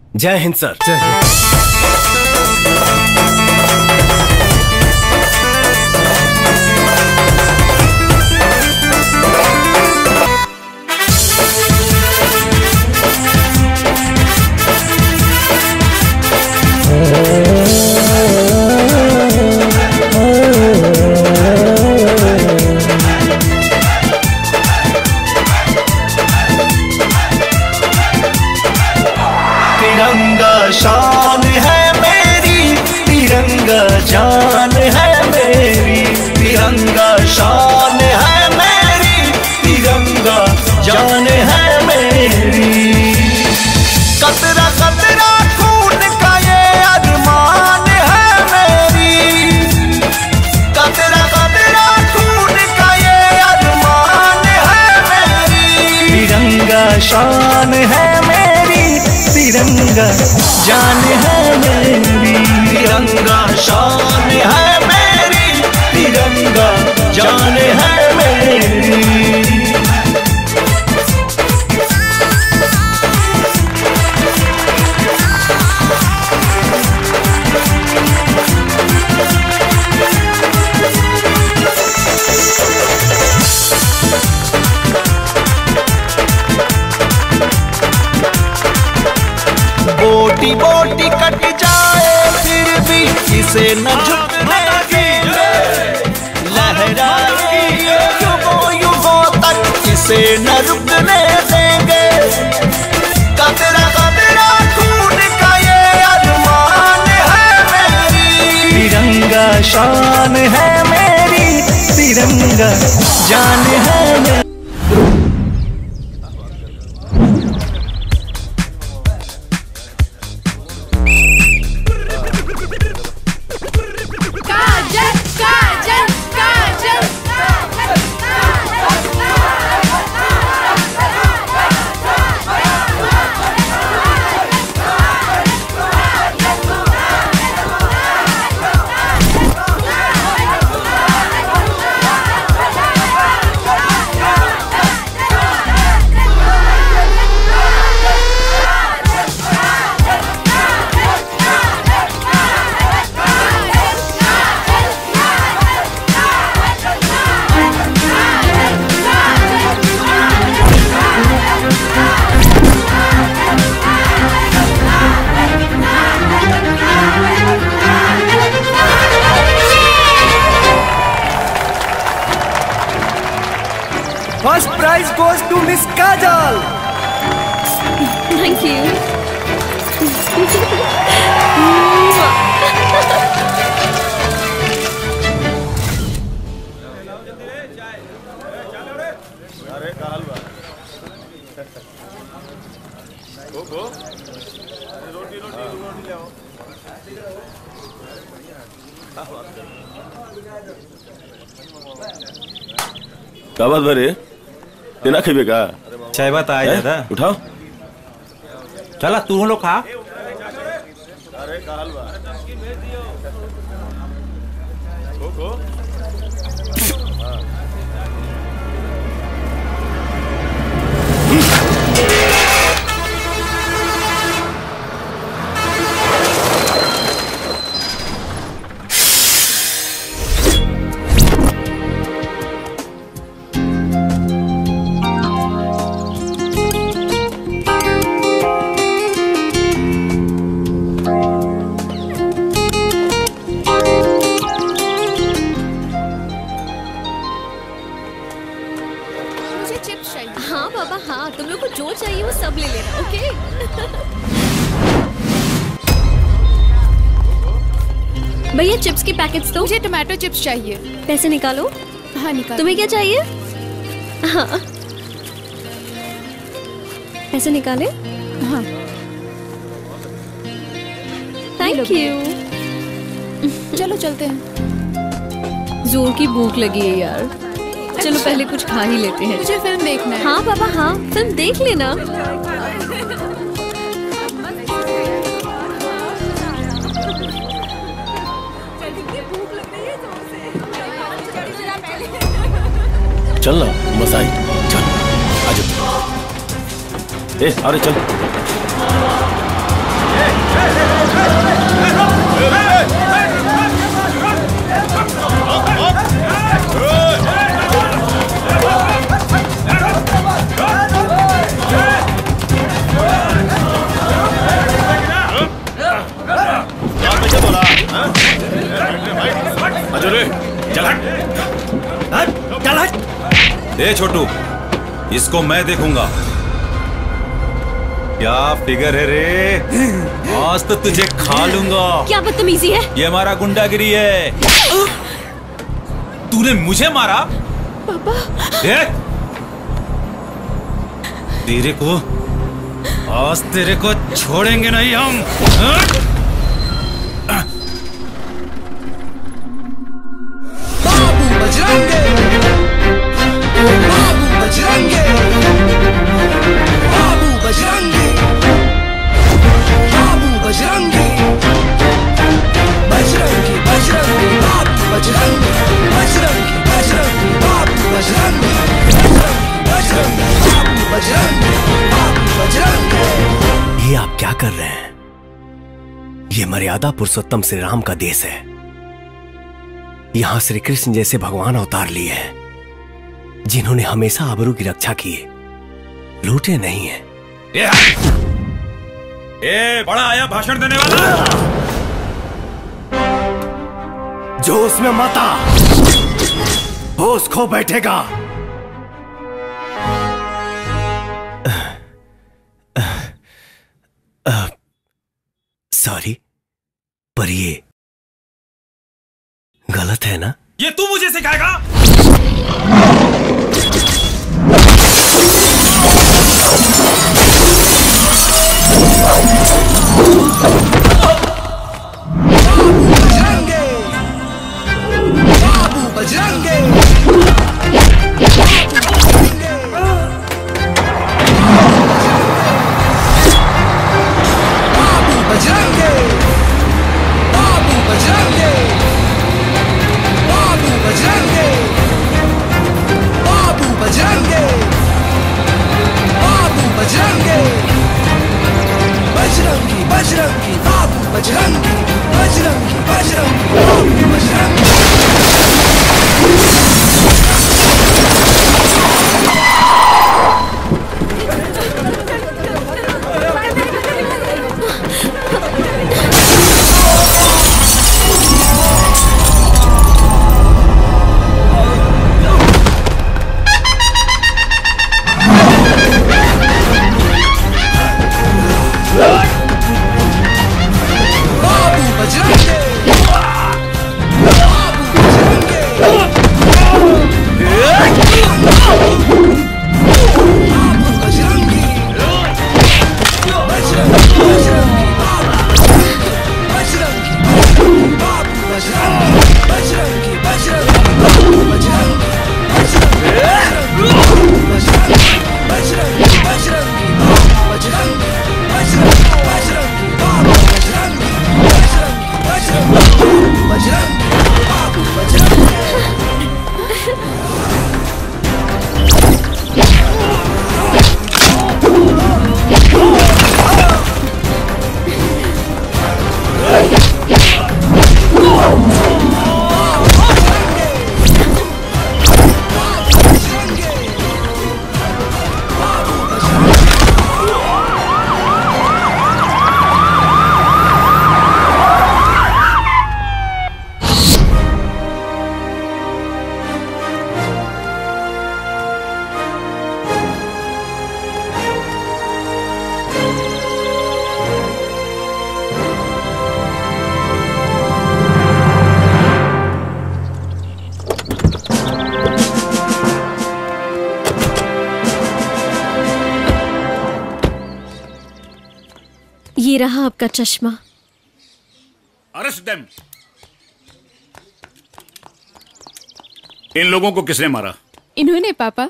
जय हिंद सर। जय हिंद। तिरंगा शान है मेरी, तिरंगा जान है मेरी, तिरंगा शान है मेरी, तिरंगा जान है मेरी। कतरा कतरा खून का ये अरमान है मेरी, कतरा कतरा खून का ये अरमान है मेरी। तिरंगा शान है मेरी, तिरंगा जान है मेरी, तिरंगा शान है मेरी, तिरंगा जान है मेरी। बोटी बोटी कट जाए फिर भी इसे न झुकने देंगे, लहराए युगों युगों तक इसे न रुकने देंगे। कतरा कतरा खून का ये अरमान है मेरी, तिरंगा शान है मेरी, तिरंगा जान है मेरी। First prize goes to Miss Kajal. Thank you. क्या बात भरे तेना खेबे का चाय बात आए दादा उठाओ चला तू लोग खा। हाँ बाबा हाँ, तुम लोग को जो चाहिए वो सब ले लेना, ओके? भैया चिप्स के पैकेट्स दो। मुझे टोमेटो चिप्स चाहिए। पैसे निकालो। हाँ निकालो। तुम्हें क्या चाहिए? हाँ पैसे निकाले। हाँ थैंक यू। चलो चलते हैं। जोर की भूख लगी है यार, चलो पहले कुछ खा ही लेते हैं। मुझे फिल्म देखना है। हाँ पापा हाँ, फिल्म देख लेना। चल ना मजा आई, चल आजा। ए अरे चल। ए छोटू, इसको मैं देखूंगा। क्या फिगर है रे, आज तो तुझे खा लूंगा। क्या बदतमीजी है? ये हमारा गुंडागिरी है। तूने मुझे मारा? पापा। तेरे को आज तेरे को छोड़ेंगे नहीं हम। बाबू बजरंगे, बाबू बजरंगे, बाबू बजरंगे, बाबू बजरंगे, बजरंगी बजरंगी बाबू बजरंगे, बजरंगी बजरंगी बाबू बजरंगे, बजरंगी बाबू बजरंगे, बाबू बजरंगे। ये आप क्या कर रहे हैं? ये मर्यादा पुरुषोत्तम श्री राम का देश है। यहां श्री कृष्ण जैसे भगवान अवतार लिए हैं, जिन्होंने हमेशा आबरू की रक्षा की है, लूटे नहीं है। बड़ा आया भाषण देने वाला। जो उसमें माता होश खो बैठेगा। सॉरी, पर ये गलत है ना? ये तू मुझे सिखाएगा? बाबू बजरंगे, बाबू बजरंगे, बाबू बजरंगे, बाबू बजरंगे, बाबू बजरंगे, बाबू बजरंगे, बजरंगी बजरंगी बाबू बजरंगी, बजरंगी बजरंगी बाबू बजरंगी। ये रहा आपका चश्मा। अरेस्ट देम। इन लोगों को किसने मारा? इन्होंने पापा।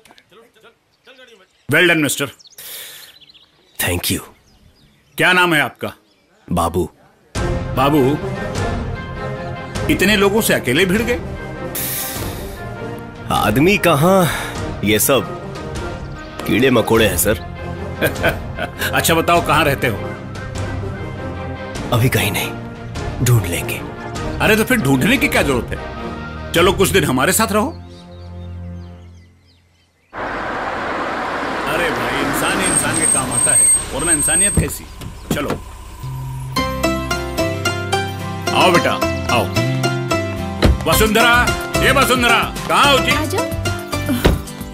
Well done mister. Thank you. क्या नाम है आपका? बाबू। बाबू, इतने लोगों से अकेले भिड़ गए? आदमी कहाँ, ये सब कीड़े मकोड़े हैं सर। अच्छा बताओ कहाँ रहते हो? अभी कहीं नहीं, ढूंढ लेंगे। अरे तो फिर ढूंढने की क्या जरूरत है? चलो कुछ दिन हमारे साथ रहो। अरे भाई, इंसान ही इंसान के काम आता है, वरना इंसानियत कैसी? चलो आओ बेटा आओ। वसुंधरा, ये वसुंधरा कहाँ हो जी?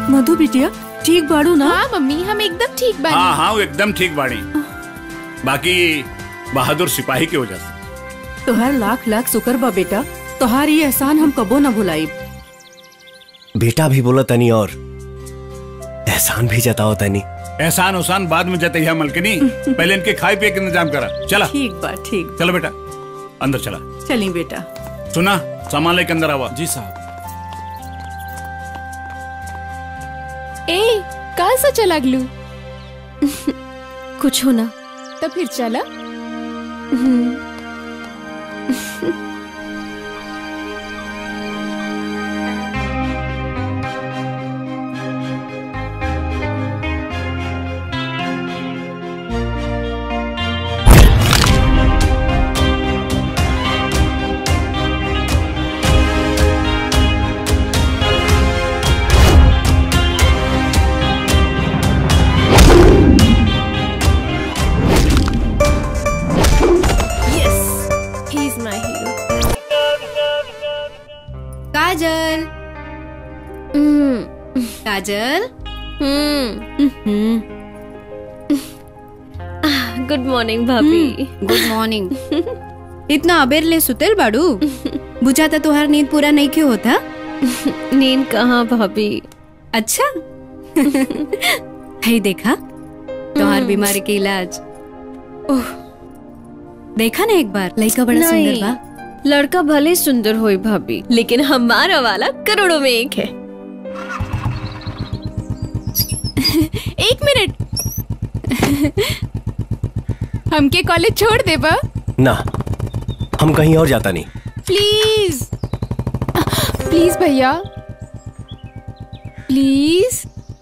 मधु बिटिया ठीक बाड़ू ना? हाँ मम्मी, हम एकदम ठीक बानी। हाँ हाँ, वो एकदम ठीक बाड़ी। बाकी बहादुर सिपाही की वजह से। तोहर लाख लाख शुक्र बा बेटा, तोहार ये एहसान हम कबो न भुलाई। बेटा भी बोला तनी और एहसान भी जताओ तनी। एहसान उसान बाद में जताइया मलकिनी, पहले इनके खाए पिए का इंतजाम करा। चला ठीक बा, ठीक। चलो बेटा, अंदर चला। चली बेटा। सुना, सामान लेके अंदर आवा। जी साहब। ए, कहाँ से चला गलू? कुछ हो ना तो फिर चला। काजल, काजल। गुड मॉर्निंग भाभी। Good morning. इतना अबेर ले सुतेल बाड़ू? बुझाता तुहार नींद पूरा नहीं क्यों होता? नींद कहाँ भाभी। अच्छा। है देखा तुहार बीमारी के इलाज। ओह, देखा ना एक बार, लड़का बड़ा सुंदर बा। लड़का भले सुंदर होई भाभी, लेकिन हमारा वाला करोड़ों में एक है। एक मिनट, हमके कॉलेज छोड़ दे बा? ना, हम कहीं और जाता नहीं। प्लीज प्लीज भैया, प्लीज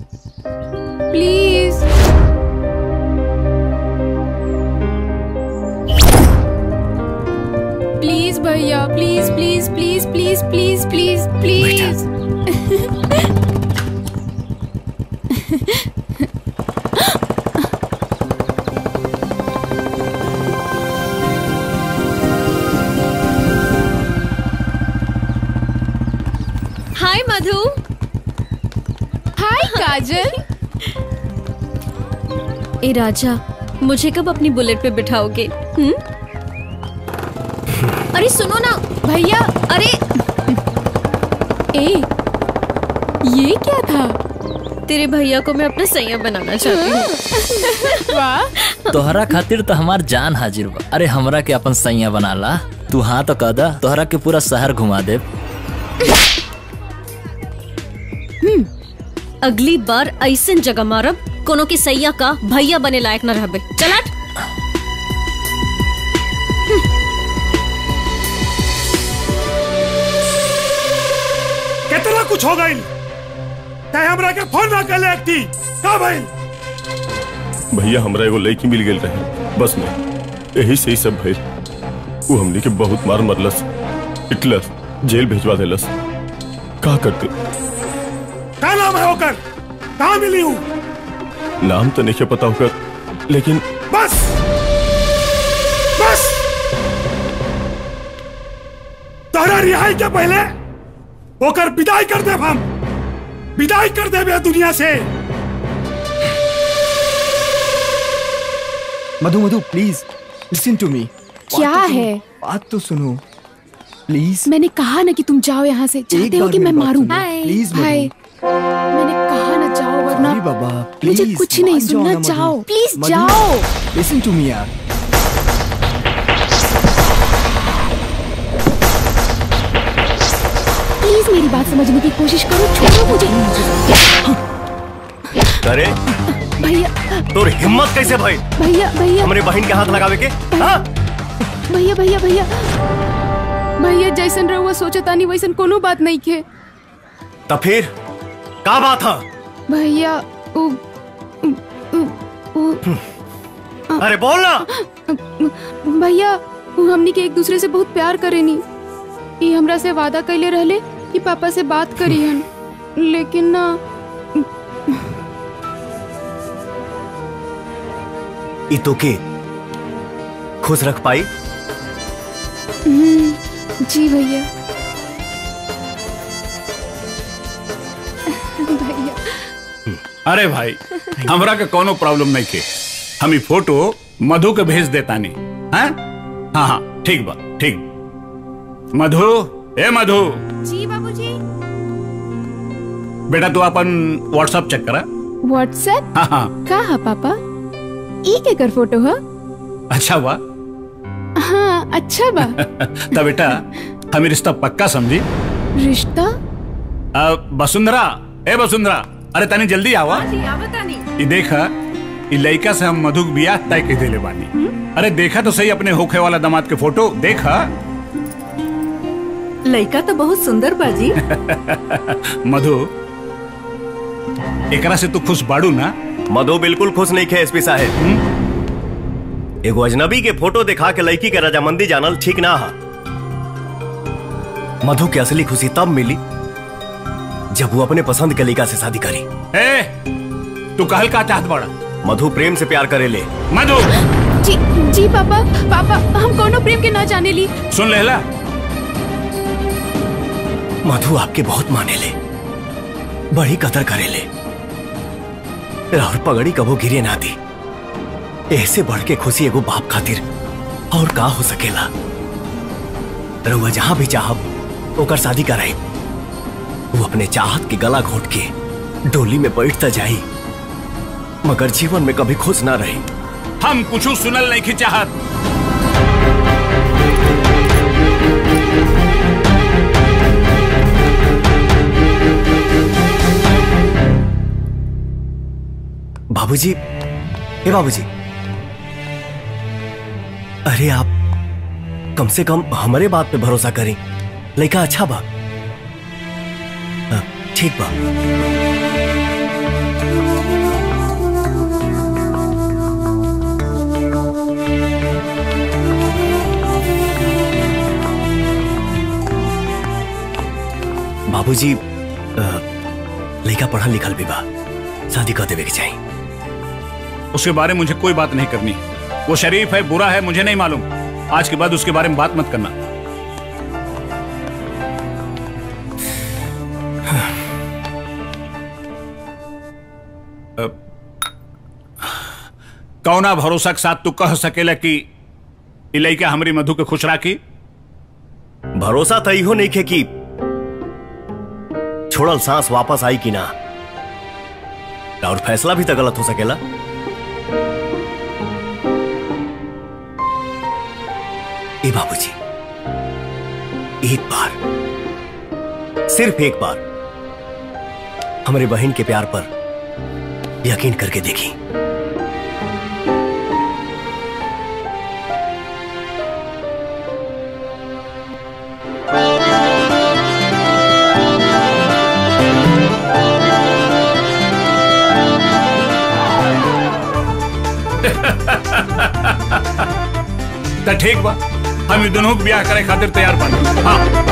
प्लीज। प्लीज भैया, please please please please please please please. Hi Madhu. Hi Kajal. ए राजा, मुझे कब अपनी बुलेट पे बिठाओगे? अरे सुनो ना भैया। अरे ए, ये क्या था? तेरे भैया को मैं अपना सैया बनाना चाहती हूँ। वाह। तोहरा खातिर तो हमार जान हाजिर बा। अरे हमरा के अपन सैया बना ला। तू हाँ तो कदा, तोहरा के पूरा शहर घुमा दे। अगली बार ऐसन जगह मारब कोनो के सैया का भैया बने लायक न रहबे। चल हट। कितना कुछ हो गई, तय हमरा के फोन ना कर ले का भाई? भैया हमरा एगो लड़की मिल गई रहे बस में, यही से ही सब भइल। वो हमनी के बहुत मार मरलस, पिटलस, जेल भेजवा देलस। का करते? क्या नाम है होकर? कहाँ मिली हूँ? नाम तो नहीं पता होकर, लेकिन बस बस तोहरा रिहाई के पहले होकर विदाई कर दे। हम विदाई कर दे दुनिया से। Madhu Madhu please listen to me. क्या है? बात तो सुनो प्लीज। मैंने कहा ना कि तुम जाओ यहाँ से। चाहते हो कि मैं मारूं? प्लीज हाय, मैंने कहा ना जाओ, वरना बाबा मुझे कुछ नहीं सुनना। जाओ प्लीज, जाओ। लिसन टू मी यार। प्लीज मेरी बात समझने की कोशिश करो, छोड़ो मुझे। अरे भैया, तोर हिम्मत कैसे भाई? भैया भैया, हमारे बहन के हाथ लगावे के? हाँ? भैया भैया भैया भैया, जैसन रहुआ सोचतानी वैसन कोनो बात नहीं खे। तो फिर का बात है? भैया अरे बोल ना। भैया, हमनी के एक दूसरे से बहुत प्यार करेनी। ये हमरा से वादा कैले रहले कि पापा से बात करी हन, लेकिन ना। ई तो के खुश रख पाई? जी भैया। भैया अरे भाई हमरा के कोनो प्रॉब्लम नहीं के, हम ई फोटो मधु के भेज देता नहीं। हाँ हाँ हाँ ठीक बा ठीक। मधु, ए मधु। जी बाबूजी। बेटा तू अपन व्हाट्सएप चेक करा। व्हाट्सएप? हाँ हाँ। का है पापा? ई के कर फोटो है? अच्छा बा। हाँ अच्छा बा। तब बेटा हमें रिश्ता पक्का समझी। रिश्ता? वसुंधरा, ए वसुंधरा, अरे तनी जल्दी आवा। ये देखा, ये लड़का से हम मधु के बियाह तय कर देले बानी। अरे देखा तो सही अपने होखे वाला दामाद के फोटो देखा। लड़का तो बहुत सुंदर बाजी। मधु, एकरा से तू खुश बाड़ू ना? मधु बिल्कुल खुश नहीं खे एसपी साहब। एगो अजनबी के फोटो दिखा के लड़की के रजामंदी जानल ठीक ना है। मधु की असली खुशी तब मिली जब वो अपने पसंद के लड़का से शादी करी। तू कहल का चाहत बड़ा? मधु प्रेम से प्यार करे ले। मधु। जी जी पापा, पापा हम कोनो प्रेम के ना जाने ली। सुन लेला, मधु आपके बहुत माने ले, बड़ी कदर करे ले, और पगड़ी कबो गिरे ना दी। ऐसे बढ़ के खुशी एगो बाप खातिर और का हो सकेला। रउआ जहां भी चाहब ओकर शादी कराई। वो अपने चाहत के गला घोट के डोली में बैठता जाई, मगर जीवन में कभी खुश ना रही। हम कुछ सुनल नहीं की चाहत। बाबूजी, ए बाबूजी, अरे आप कम से कम हमारे बात पे भरोसा करें। लड़का अच्छा बा, ठीक बा। बाबूजी, लड़का पढ़ा लिखल भी बा, शादी कर देवे के चाहिए। उसके बारे में मुझे कोई बात नहीं करनी। वो शरीफ है बुरा है मुझे नहीं मालूम। आज के बाद उसके बारे में बात मत करना। कौना भरोसा के साथ तू कह सकेला कि लड़का हमारी मधु के खुश राखी? भरोसा तो इहो नहीं खे कि छोड़ल सांस वापस आई कि ना, और फैसला भी तो गलत हो सकेला। ए बाबूजी, एक बार, सिर्फ एक बार हमारे बहन के प्यार पर यकीन करके देखी। तो ठीक बा, हम दोनों को ब्याह करे खातिर तैयार बानी। हाँ।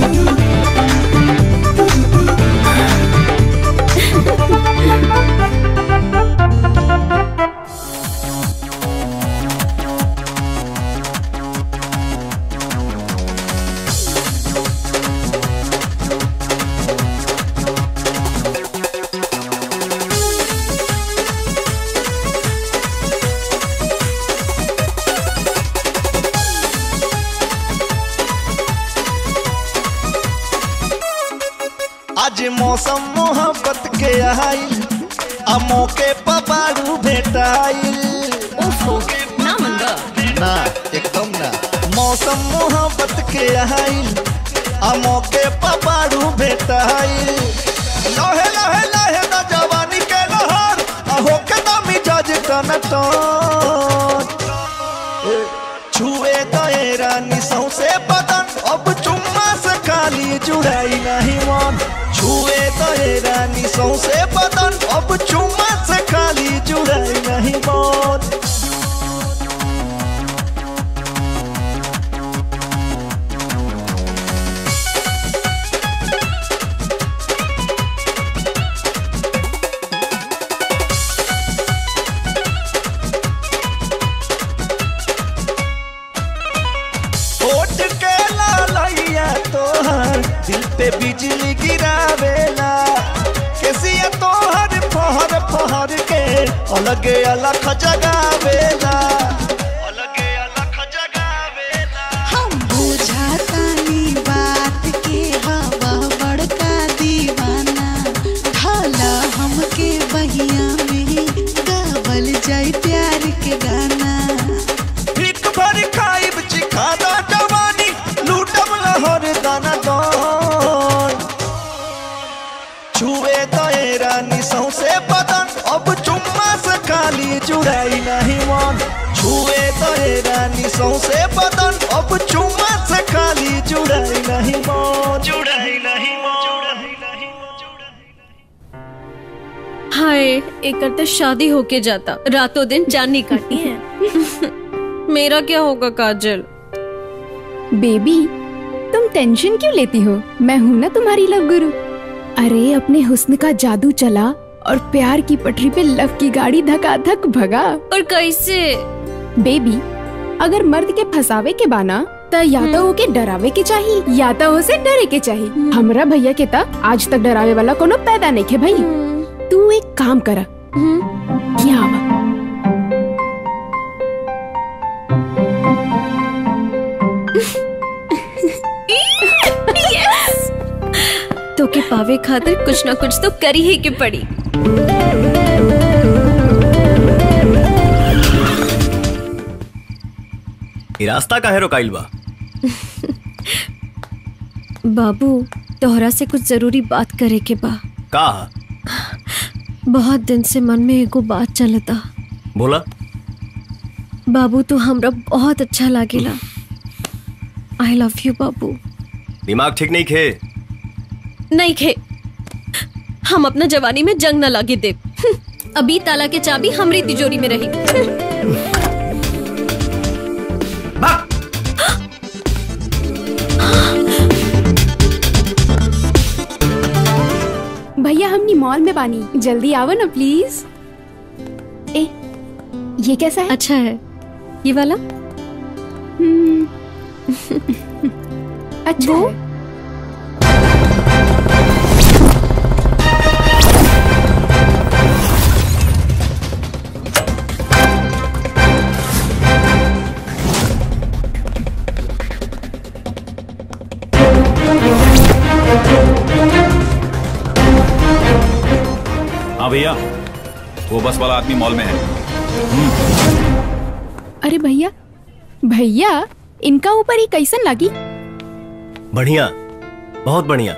आज मौसम मोहब्बत के आइल, आ मौके पबारू भेटाइल। ना मंगा ना, एकदम ना। मौसम मोहब्बत के आइल, आ मौके पबारू भेटाइल। लहे लहे लहे ना जवानी के लहर, आ होके ना मिजाज टनटन। छुए दए रानी सौसे बदन, अब चुम्मा से खाली जुड़ाई नहीं मन। छुए दए रानी सौसे बदन, अब चुम्मा से खाली जुड़ाई नहीं मन। होठ के लालैया तोहर दिल पे बिजली गिरावेला। केसिया तोहर फहर फहर के अलगे अलग जगावेला हम बुझातानी बात के हवा बड़का दीवाना ढाला हमके बहिया में गावल जाए प्यार के गाना एक बार खाइब चिखादा जवानी लूटम लहर दाना दौड़ छुए दए रानी सौसे बदन अब चुम्मा से खाली जुड़ाई नहीं मन छुए दए रानी सौसे बदन अब चुम्मा से खाली जुड़ाई नहीं मन जुड़ाई नहीं हाय एक तो शादी होके जाता रातों दिन जानी काटी है। मेरा क्या होगा काजल? बेबी तुम टेंशन क्यों लेती हो, मैं हूँ ना तुम्हारी लव गुरु। अरे अपने हुस्न का जादू चला और प्यार की पटरी पे लव की गाड़ी धकाधक भगा। और कैसे? बेबी अगर मर्द के फसावे के बाना त या तो ओके डरावे के चाहिए या तो उसे डरे के चाहिए। हमरा भैया के ता आज तक डरावे वाला कोनो पैदा नहीं है भाई। तू एक काम करा क्या आवा तो के पावे खातिर कुछ ना कुछ तो करी ही के पड़ी। रास्ता काहे रोकाइल बा? बाबू तोहरा से कुछ जरूरी बात करे के बा। का? बहुत दिन से मन में एगो बात चलता। बोला। बाबू तू हमरा बहुत अच्छा लागेला। आई लव यू बाबू। दिमाग ठीक नहीं खे? नहीं खे। हम अपना जवानी में जंग न लागे दे। अभी ताला के चाबी हमरी तिजोरी में रही। भैया हमनी मॉल में बानी, जल्दी आओ ना प्लीज। ए ये कैसा है? अच्छा है ये वाला। अच्छा वो? हाँ भैया वो बस वाला आदमी मॉल में है। अरे भैया भैया इनका ऊपर ही कैसन लगी? बढ़िया बहुत बढ़िया।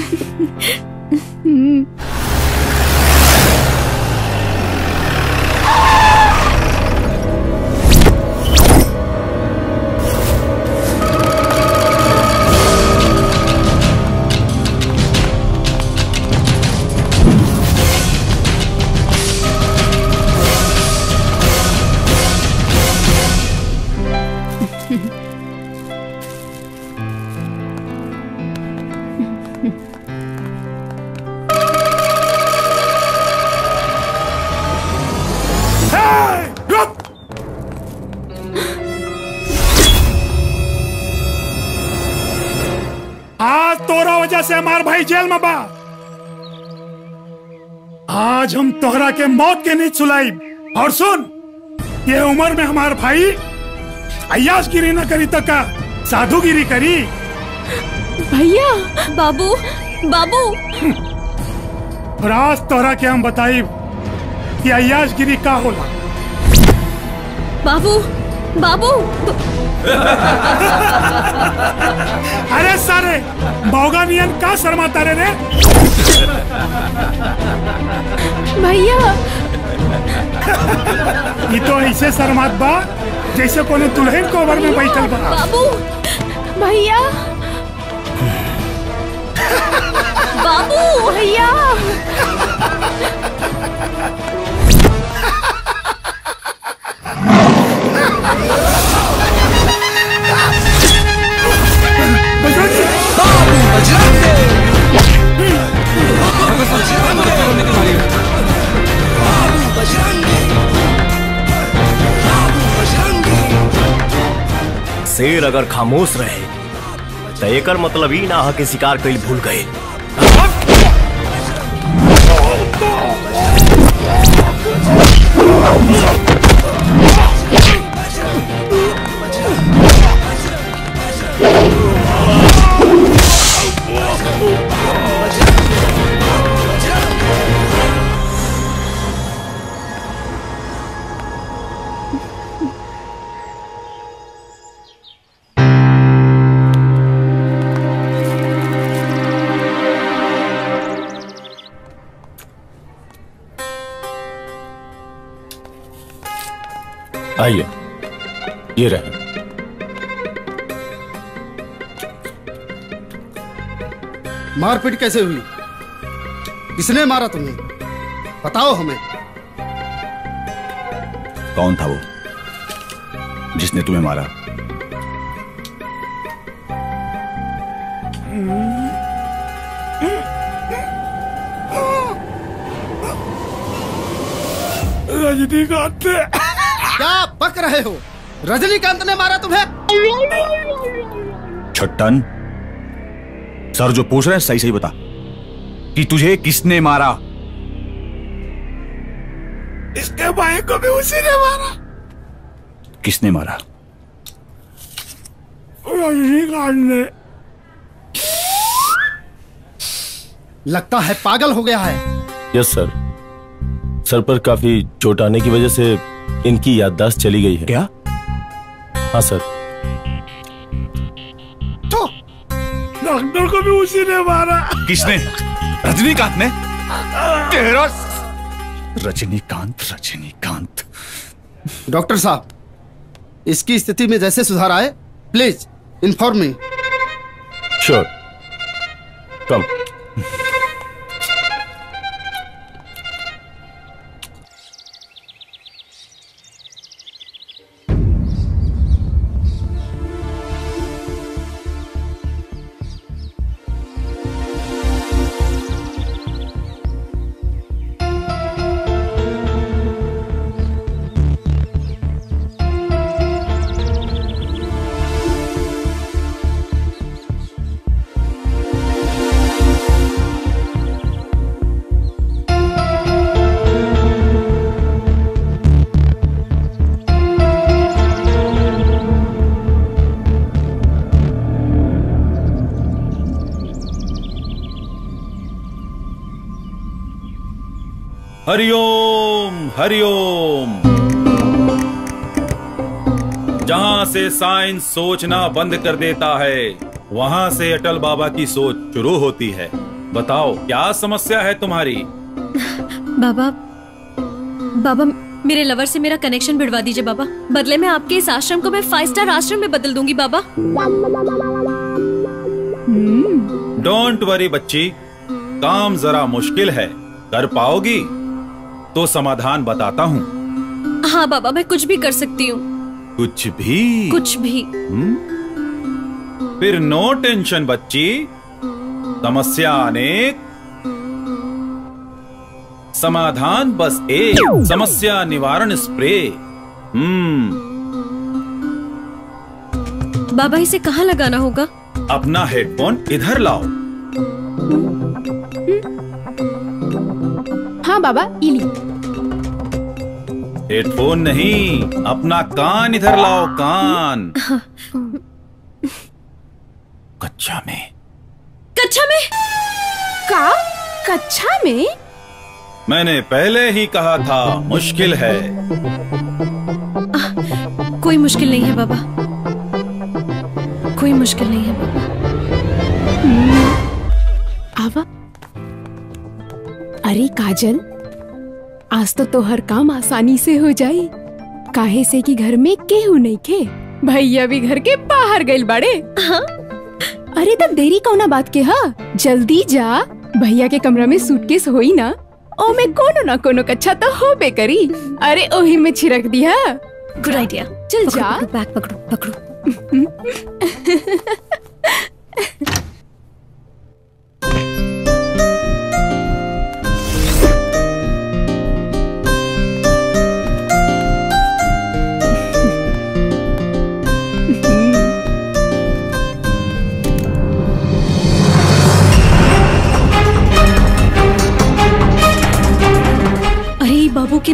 आज तोरा वजह से हमार भाई जेल में बा। आज हम तोहरा के मौत के नीच सुलाई। और सुन ये उम्र में हमार भाई अय्याशगिरी न करी तो का साधुगिरी करी। भैया बाबू बाबू और आज तोहरा के हम बताई कि अय्याशगिरी का होला। बाबू बाबू अरे सारे भौगानियन का शर्माता रे? भैया ये तो ऐसे शर्मात बा जैसे कोनो दुल्हन कोवर में बैठल बा। बाबू भैया बाबू भैया शेर अगर खामोश रहे तो एकर मतलब ही ना के शिकार कईल भूल गए। आइए, ये रहे। मारपीट कैसे हुई? किसने मारा तुम्हें? बताओ हमें। कौन था वो जिसने तुम्हें मारा? रजनीकांत। क्या बक रहे हो? रजनीकांत ने मारा तुम्हें? छट्टन, सर जो पूछ रहे हैं सही सही बता कि तुझे किसने मारा? इसके भाई को भी उसी ने मारा। किसने मारा? रजनीकांत ने। लगता है पागल हो गया है। यस सर, सर पर काफी चोट आने की वजह से इनकी याददाश्त चली गई है। क्या? हाँ सर। तो डॉक्टर को भी उसी ने मारा। किसने? रजनीकांत ने? तेरा रजनीकांत, रजनीकांत। डॉक्टर साहब, इसकी स्थिति में जैसे सुधार आए please inform me. Sure, come. हरिओम हरिओम। जहां से साइंस सोचना बंद कर देता है वहां से अटल बाबा की सोच शुरू होती है। बताओ क्या समस्या है तुम्हारी? बाबा, बाबा मेरे लवर से मेरा कनेक्शन भिड़वा दीजिए बाबा। बदले में आपके इस आश्रम को मैं 5 स्टार आश्रम में बदल दूंगी बाबा। डोंट वरी बच्ची, काम जरा मुश्किल है, कर पाओगी तो समाधान बताता हूँ। हाँ बाबा, मैं कुछ भी कर सकती हूँ। कुछ भी? कुछ भी। फिर नो टेंशन बच्ची, समस्या अनेक, समाधान बस एक। समस्या निवारण स्प्रे। बाबा इसे कहाँ लगाना होगा? अपना हेडफोन इधर लाओ। हाँ बाबा, इली। हेडफोन नहीं, अपना कान इधर लाओ, कान। कक्षा में। कक्षा में? का? कक्षा में? मैंने पहले ही कहा था मुश्किल है। कोई मुश्किल नहीं है बाबा, कोई मुश्किल नहीं है बाबा। आवा। अरे काजल, आज तो तोहर काम आसानी से हो जाई। काहे से कि घर में केहू नहीं खे, भैया भी घर के बाहर गइल बाड़े। हाँ? अरे तब देरी कौना बात के? हा जल्दी जा, भैया के कमरा में सूटकेस होई ना, ओमे कोनो ना कोनो कच्छा तो होबे करी। अरे ओही में छिरक दिया। Good idea. चल जा। बैग पकड़ो पकड़ो।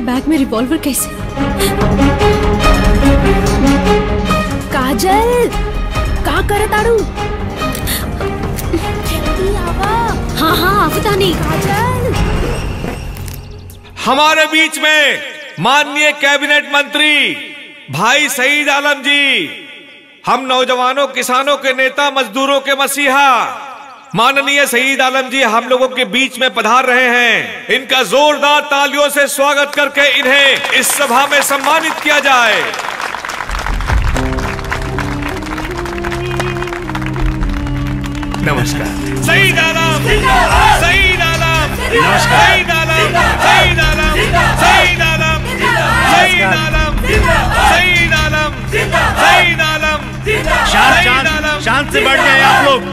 बैग में रिवॉल्वर कैसे? काजल का करत आड़ू? हाँ हाँ आवतानी। काजल हमारे बीच में माननीय कैबिनेट मंत्री भाई सईद आलम जी, हम नौजवानों किसानों के नेता मजदूरों के मसीहा माननीय सईद आलम जी हम लोगों के बीच में पधार रहे हैं। इनका जोरदार तालियों से स्वागत करके इन्हें इस सभा में सम्मानित किया जाए। नमस्कार। सईद आलम, सईद आलम, सईद आलम, सईद आलम, सईद आलम, सईद आलम, सईद आलम, सईद आलम। शांत से बैठ जाए आप लोग।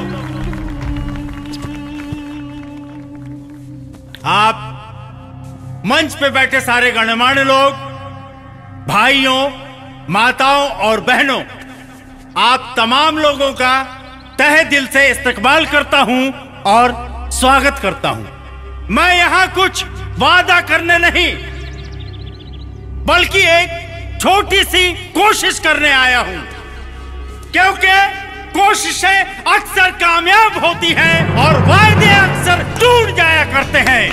आप मंच पे बैठे सारे गणमान्य लोग, भाइयों, माताओं और बहनों, आप तमाम लोगों का तहे दिल से इस्तकबाल करता हूं और स्वागत करता हूं। मैं यहां कुछ वादा करने नहीं बल्कि एक छोटी सी कोशिश करने आया हूं, क्योंकि कोशिशें अक्सर कामयाब होती हैं और वायदे अक्सर टूट जाया करते हैं।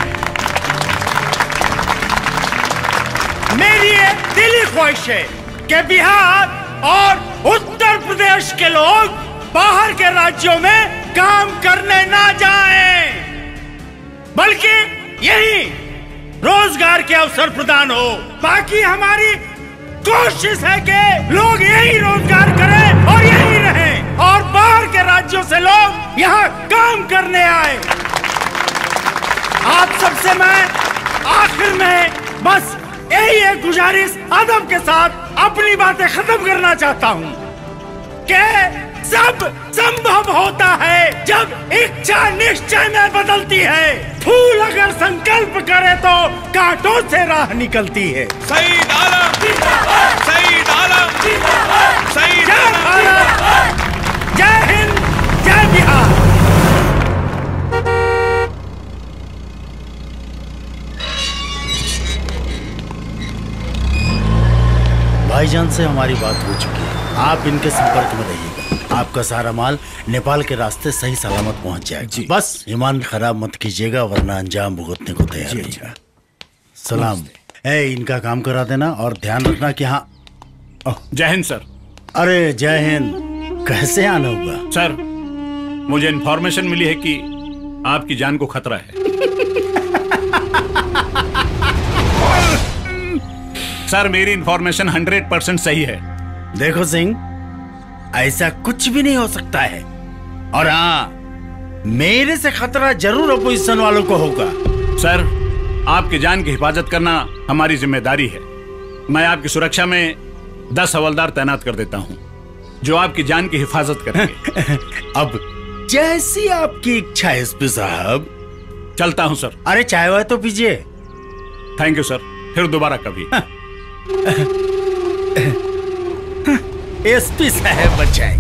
मेरी ये दिली ख्वाहिश है कि बिहार और उत्तर प्रदेश के लोग बाहर के राज्यों में काम करने ना जाएं, बल्कि यही रोजगार के अवसर प्रदान हो। बाकी हमारी कोशिश है कि लोग यही रोजगार करें और यही रहें और बाहर के राज्यों से लोग यहाँ काम करने आए। आप सबसे मैं आखिर में बस यही एक गुजारिश अदब के साथ अपनी बातें खत्म करना चाहता हूँ कि सब संभव होता है जब इच्छा निश्चय में बदलती है। फूल अगर संकल्प करे तो कांटों से राह निकलती है। सईद आलम, सईद आलम, सईद जय भारत, जय हिंद, जय बिहार। भाईजान से हमारी बात हो चुकी है, आप इनके संपर्क में रहिएगा। आपका सारा माल नेपाल के रास्ते सही सलामत पहुंच जाएगा। बस ईमान खराब मत कीजिएगा वरना अंजाम भुगतने को तैयार रहिएगा। सलाम। इनका काम करा देना और ध्यान रखना कि हाँ। जय हिंद सर। अरे जय हिंद। कैसे आना होगा सर? मुझे इंफॉर्मेशन मिली है कि आपकी जान को खतरा है। सर मेरी इंफॉर्मेशन 100% सही है। देखो सिंह, ऐसा कुछ भी नहीं हो सकता है और हाँ, मेरे से खतरा जरूर अपोजिशन वालों को होगा। सर आपकी जान की हिफाजत करना हमारी जिम्मेदारी है। मैं आपकी सुरक्षा में 10 हवलदार तैनात कर देता हूँ जो आपकी जान की हिफाजत करेंगे। अब जैसी आपकी इच्छा एसपी साहब। चलता हूँ सर। अरे चाय वाय तो पीजिए। थैंक यू सर, फिर दोबारा कभी। एसपी साहब बचाए।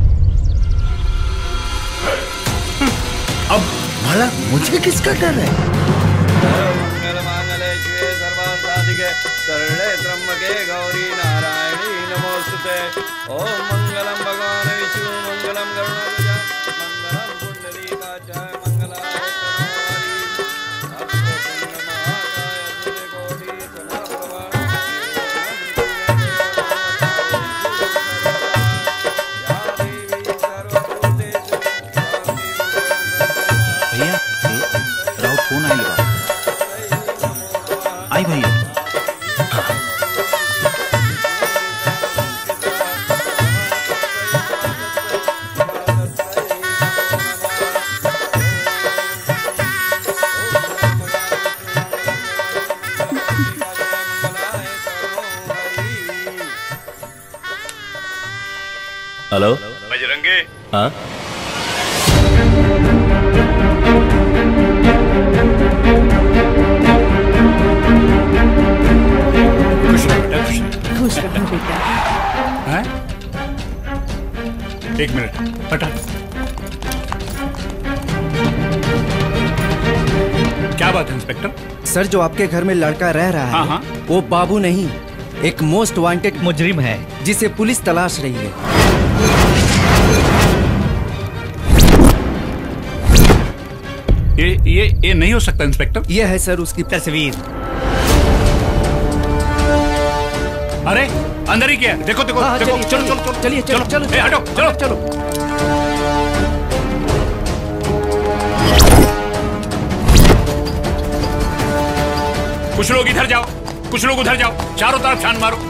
अब भला मुझे किसका डर है? मंगल मांगल्ये शिवे सर्वार्थ साधिके शरणे त्र्यंबके गौरी नारायणी नमोस्तुते। ओम मंगलम भगवान विष्णु मंगलम गरुड़ध्वज मंगलम पुंडरीकाक्षाय मंगलाय फोन आई भैया। हेलो बजरंगे। हाँ खुश रहो बेटा। हैं? एक मिनट हटा। क्या बात है इंस्पेक्टर? सर, जो आपके घर में लड़का रह रहा है वो बाबू नहीं, एक मोस्ट वांटेड मुजरिम है जिसे पुलिस तलाश रही है। ये नहीं हो सकता इंस्पेक्टर। ये है सर उसकी तस्वीर। अरे अंदर ही क्या? देखो देखो देखो। चलो चलो चलो चलिए चलो चलो हटो चलो चलो। कुछ लोग इधर जाओ, कुछ लोग उधर जाओ, चारों तरफ छान मारो।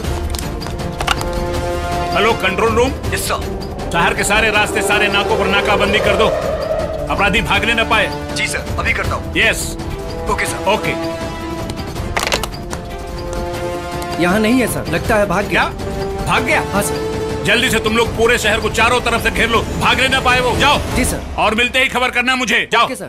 Hello control room. Yes sir. शहर के सारे रास्ते, सारे नाकों पर नाकाबंदी कर दो, अपराधी भागने न पाए। जी सर, अभी करता हूँ। यस। Okay sir. ओके। यहाँ नहीं है सर, लगता है भाग गया। भाग गया? हाँ सर। जल्दी से तुम लोग पूरे शहर को चारों तरफ से घेर लो, भागने न पाए वो। जाओ। जी सर। और मिलते ही खबर करना मुझे। जाओ। ओके सर।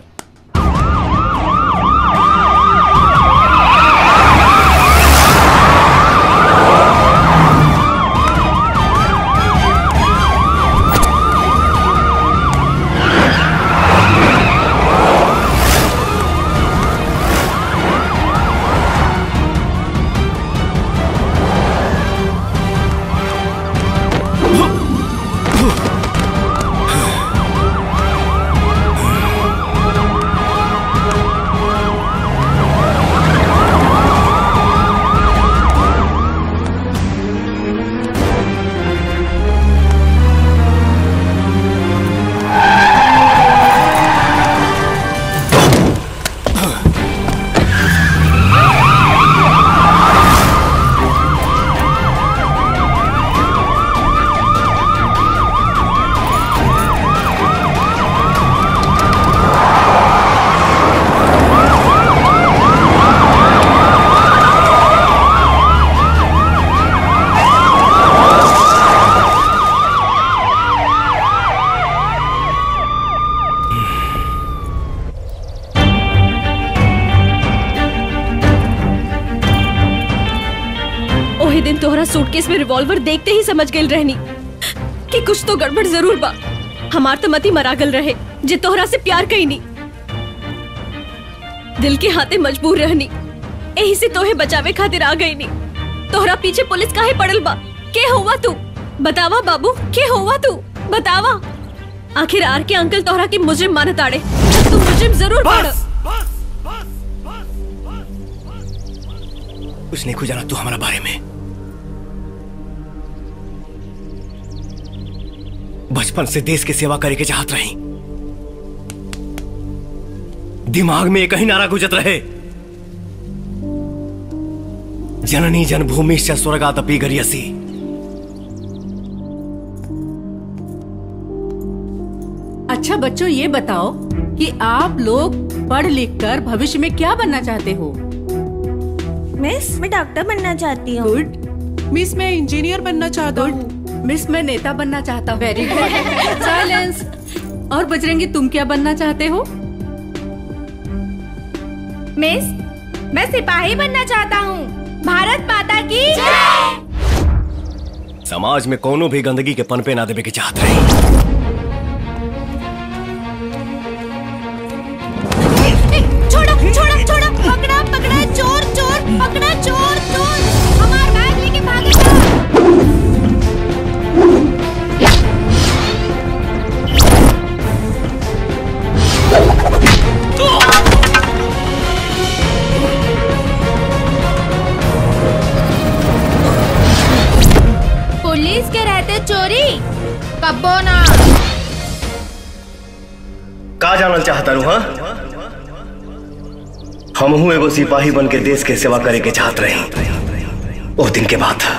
तोहरा सूटकेस में रिवॉल्वर देखते ही समझ गई रहनी कि कुछ तो गड़बड़ जरूर बा। हमार तो मती मरागल रहे जे तोहरा से प्यार कई नहीं, दिल के हाथे मजबूर रहनी, यही से तोहे बचावे खातिर आ गई नहीं। तोहरा पीछे पुलिस काहे पड़ल बा? के हुआ तू? बतावा बाबू, के हुआ तू? बतावा। आखिर आर के अंकल तोहरा के मुजरिम मानत आड़े, तू मुजरिम जरूर पड़। कुछ नहीं खुजाना तू हमारा बारे में। बचपन से देश की सेवा करे के चाहत रही, दिमाग में एक ही नारा गुजर रहे, जननी जन्मभूमि से स्वर्गादपि गरियसी। अच्छा बच्चों, ये बताओ कि आप लोग पढ़ लिख कर भविष्य में क्या बनना चाहते हो? मिस, मैं डॉक्टर बनना चाहती हूँ। गुड। मिस, मैं इंजीनियर बनना चाहता हूँ। मिस, मैं नेता बनना चाहता हूँ। Very good. साइलेंस। और बजरंगी, तुम क्या बनना चाहते हो? मिस, मैं सिपाही बनना चाहता हूँ। भारत माता की जय। समाज में कोनो भी गंदगी के पनपे ना देवे के चाहत रही। छोड़ो छोड़ो छोड़ो, पकड़ा पकड़ा, चोर चोर, पकड़ा चोर चोर, हमारा बैग लेके भागेगा। पुलिस के रहते चोरी कब्बो ना। का जानल चाहता रू? हाँ, हम हूँ एगो सिपाही बन के देश के सेवा करे के चाहत रही। वो दिन के बाद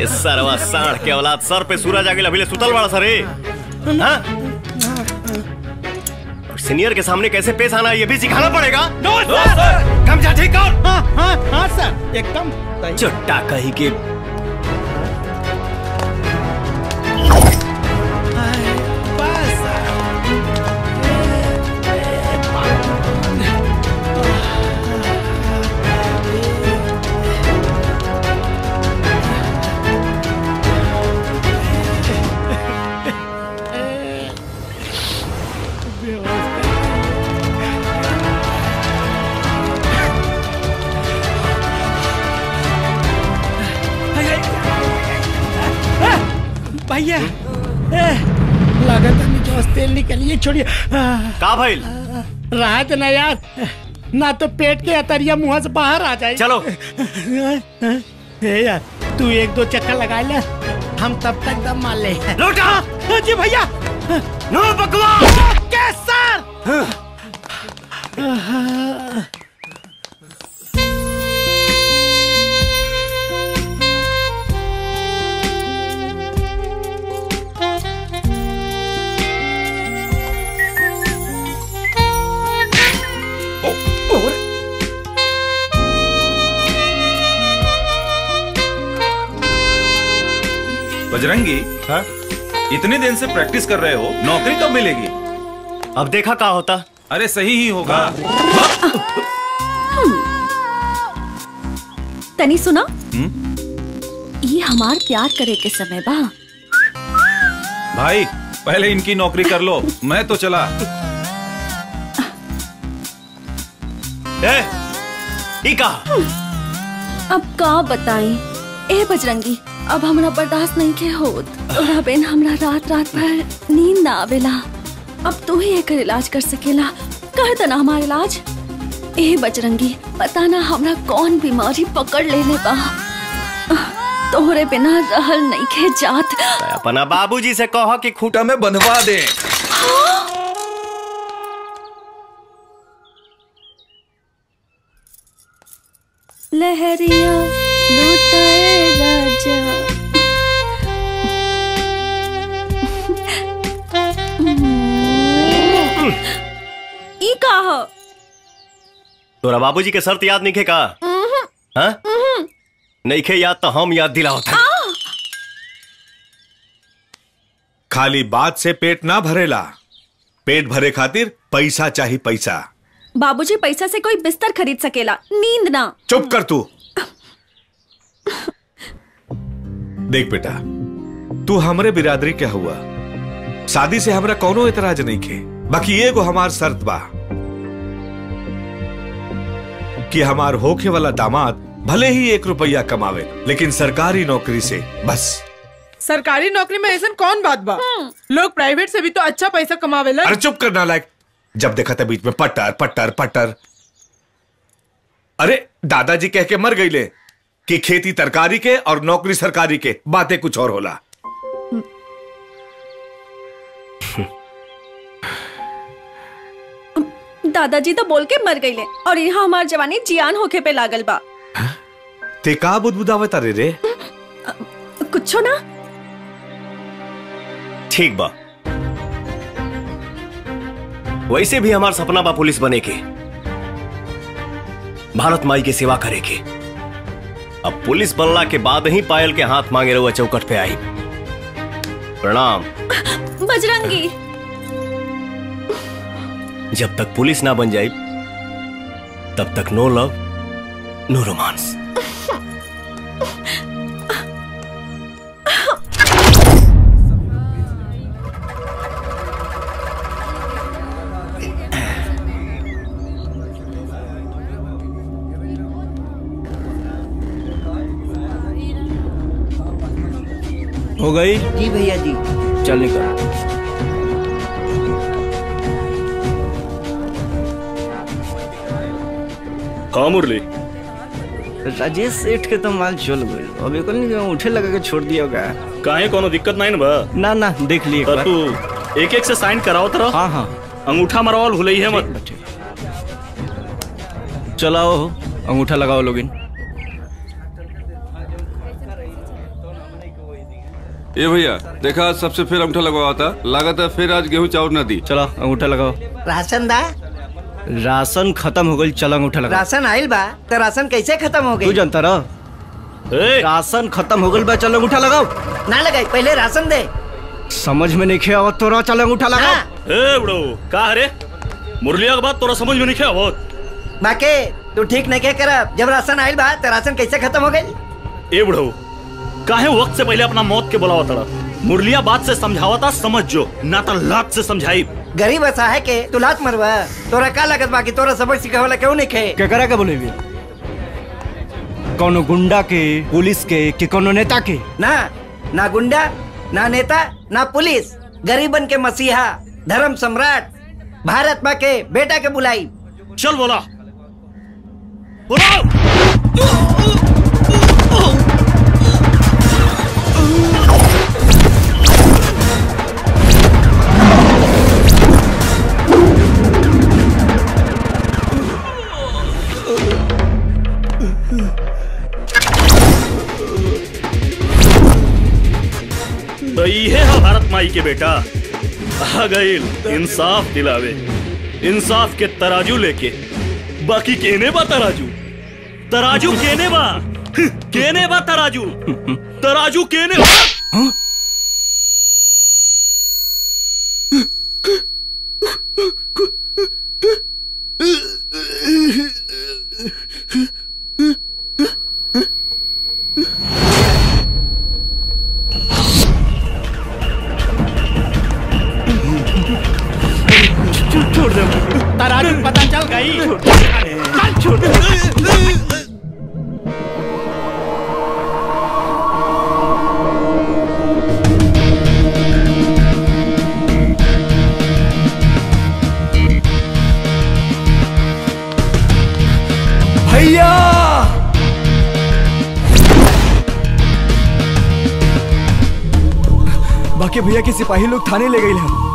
सरवा साढ़ के औलाद सर पे सूरज आगे अभी सुतल बड़ा सर सीनियर के सामने कैसे पेश आना ये भी सिखाना पड़ेगा। नो सर। कम जा ठीक कर। हाँ सर एकदम चुट्टा कही के भैया लागत है जो तेल निकलिए छोड़िए का भइल राहत ना यार ना तो पेट के अतरिया मुंह से बाहर आ जाए। चलो यार तू एक दो चक्कर लगा ले हम तब तक दम मार ले। लौटा जी भैया नो बकवास सर। बजरंगी हाँ? इतने दिन से प्रैक्टिस कर रहे हो, नौकरी कब मिलेगी? अब देखा क्या होता। अरे सही ही होगा। तनी सुना ये हमार प्यार करे के समय बा। भाई पहले इनकी नौकरी कर लो, मैं तो चला। अब का बताई ए बजरंगी, अब हमरा बर्दाश्त नहीं के होत। तोरा बिन हमरा रात रात भर नींद ना आवेला। अब तू ही एकर इलाज कर सकेला, कर देना हमारा इलाज। ए बजरंगी पता ना हमरा कौन बीमारी पकड़ लेने बा, तोहरे बिना रहल नहीं के जात। अपना बाबूजी से कहो कि खूंटा में बंधवा दे। लहरिया लुटाए राजा ई कहा तोरा बाबूजी के शर्त याद नहीं खे का? हाँ? नहीं खे याद तो हम याद दिलाओ था। खाली बात से पेट ना भरेला, पेट भरे खातिर पैसा चाहिए पैसा। बाबूजी पैसा से कोई बिस्तर खरीद सकेला, नींद ना। चुप कर तू। देख बेटा, तू हमरे बिरादरी क्या हुआ, शादी से हमरा कोनो एतराज नहीं खे। बाकी एगो हमार शर्त बा कि हमार होखे वाला दामाद भले ही 1 रुपया कमावे, लेकिन सरकारी नौकरी से बस। सरकारी नौकरी में ऐसा कौन बात बा? लोग प्राइवेट से भी तो अच्छा पैसा कमावेला। अरे चुप करना लायक, जब देखा था बीच में पट्टर पट्टर पट्टर। अरे दादाजी कह के मर गईले कि खेती तरकारी के और नौकरी सरकारी के, बातें कुछ और होला। दादाजी तो बोल के मर गईले और यहाँ हमार जवानी जियान होके पे लागल बा। ते का बुदबुदावत रे रे? कुछो ना। ठीक बा, वैसे भी हमार सपना बा पुलिस बने के, भारत माई की सेवा करे के। अब पुलिस बनला के बाद ही पायल के हाथ मांगे रहुआ चौकट पे आई। प्रणाम। बजरंगी, जब तक पुलिस ना बन जाए तब तक नो लव नो रोमांस। हो गई? जी भैया जी। चल निकल। हाँ मुरली, राजेश सेठ के तो माल चल गई, अभी को नहीं उठे लगा के छोड़ दिया होगा। काहे कोनो दिक्कत नहीं ना बा? ना ना देख लिए तू एक एक से साइन कराओ तरह। हाँ हाँ, अंगूठा मरवाल भूलई है मत। चलाओ अंगूठा लगाओ लोगिन। ये भैया देखा आज सबसे फिर अंगूठा लगवा था, लागत है फिर आज गेहूं चाउर न दी। चला अंगूठा लगाओ। राशन दा राशन खत्म हो गई, चल अंगूठा लगाओ। राशन आइल बा तो राशन कैसे खत्म हो तू गई? जानता रह राशन खत्म हो गई बा, चल अंगूठा लगाओ। ना लगाई, पहले राशन दे। समझ में नहीं खेआ तो रह, चल अंगूठा लगाओ। ए बड़ो का रे मुरलिया के बात तोरा समझ में नहीं खेआ बाके तू ठीक नहीं करब। जब राशन आइल बा तो राशन कैसे खत्म हो गई? ए बड़ो काहे वक्त से पहले अपना मौत के बुलावा तड़ा। मुरलिया बात से समझावता समझ जो, ना तो लात से समझाई। गरीब ऐसा है के तू लात मरवा, तोरा का लगत बाकी तोरा सबक सिखावला क्यों नहीं खे? क्या करा के बोलेबी? कोनो गुंडा के, पुलिस के कि कोनो नेता के? ना गुंडा, ना नेता, ना पुलिस, गरीबन के मसीहा, धर्म सम्राट, भारत माँ के बेटा के बुलाई। चल बोला तो ये है भारत माई के बेटा आ गईल इंसाफ दिलावे, इंसाफ के तराजू लेके। बाकी केने बा तराजू, तराजू केने बा, केने बा तराजू, तराजू केने बा। छोड़ दे, तराजू पता चल गई। चल छोड़ दे। भैया बाकी भैया के सिपाही लोग थाने ले गए हैं।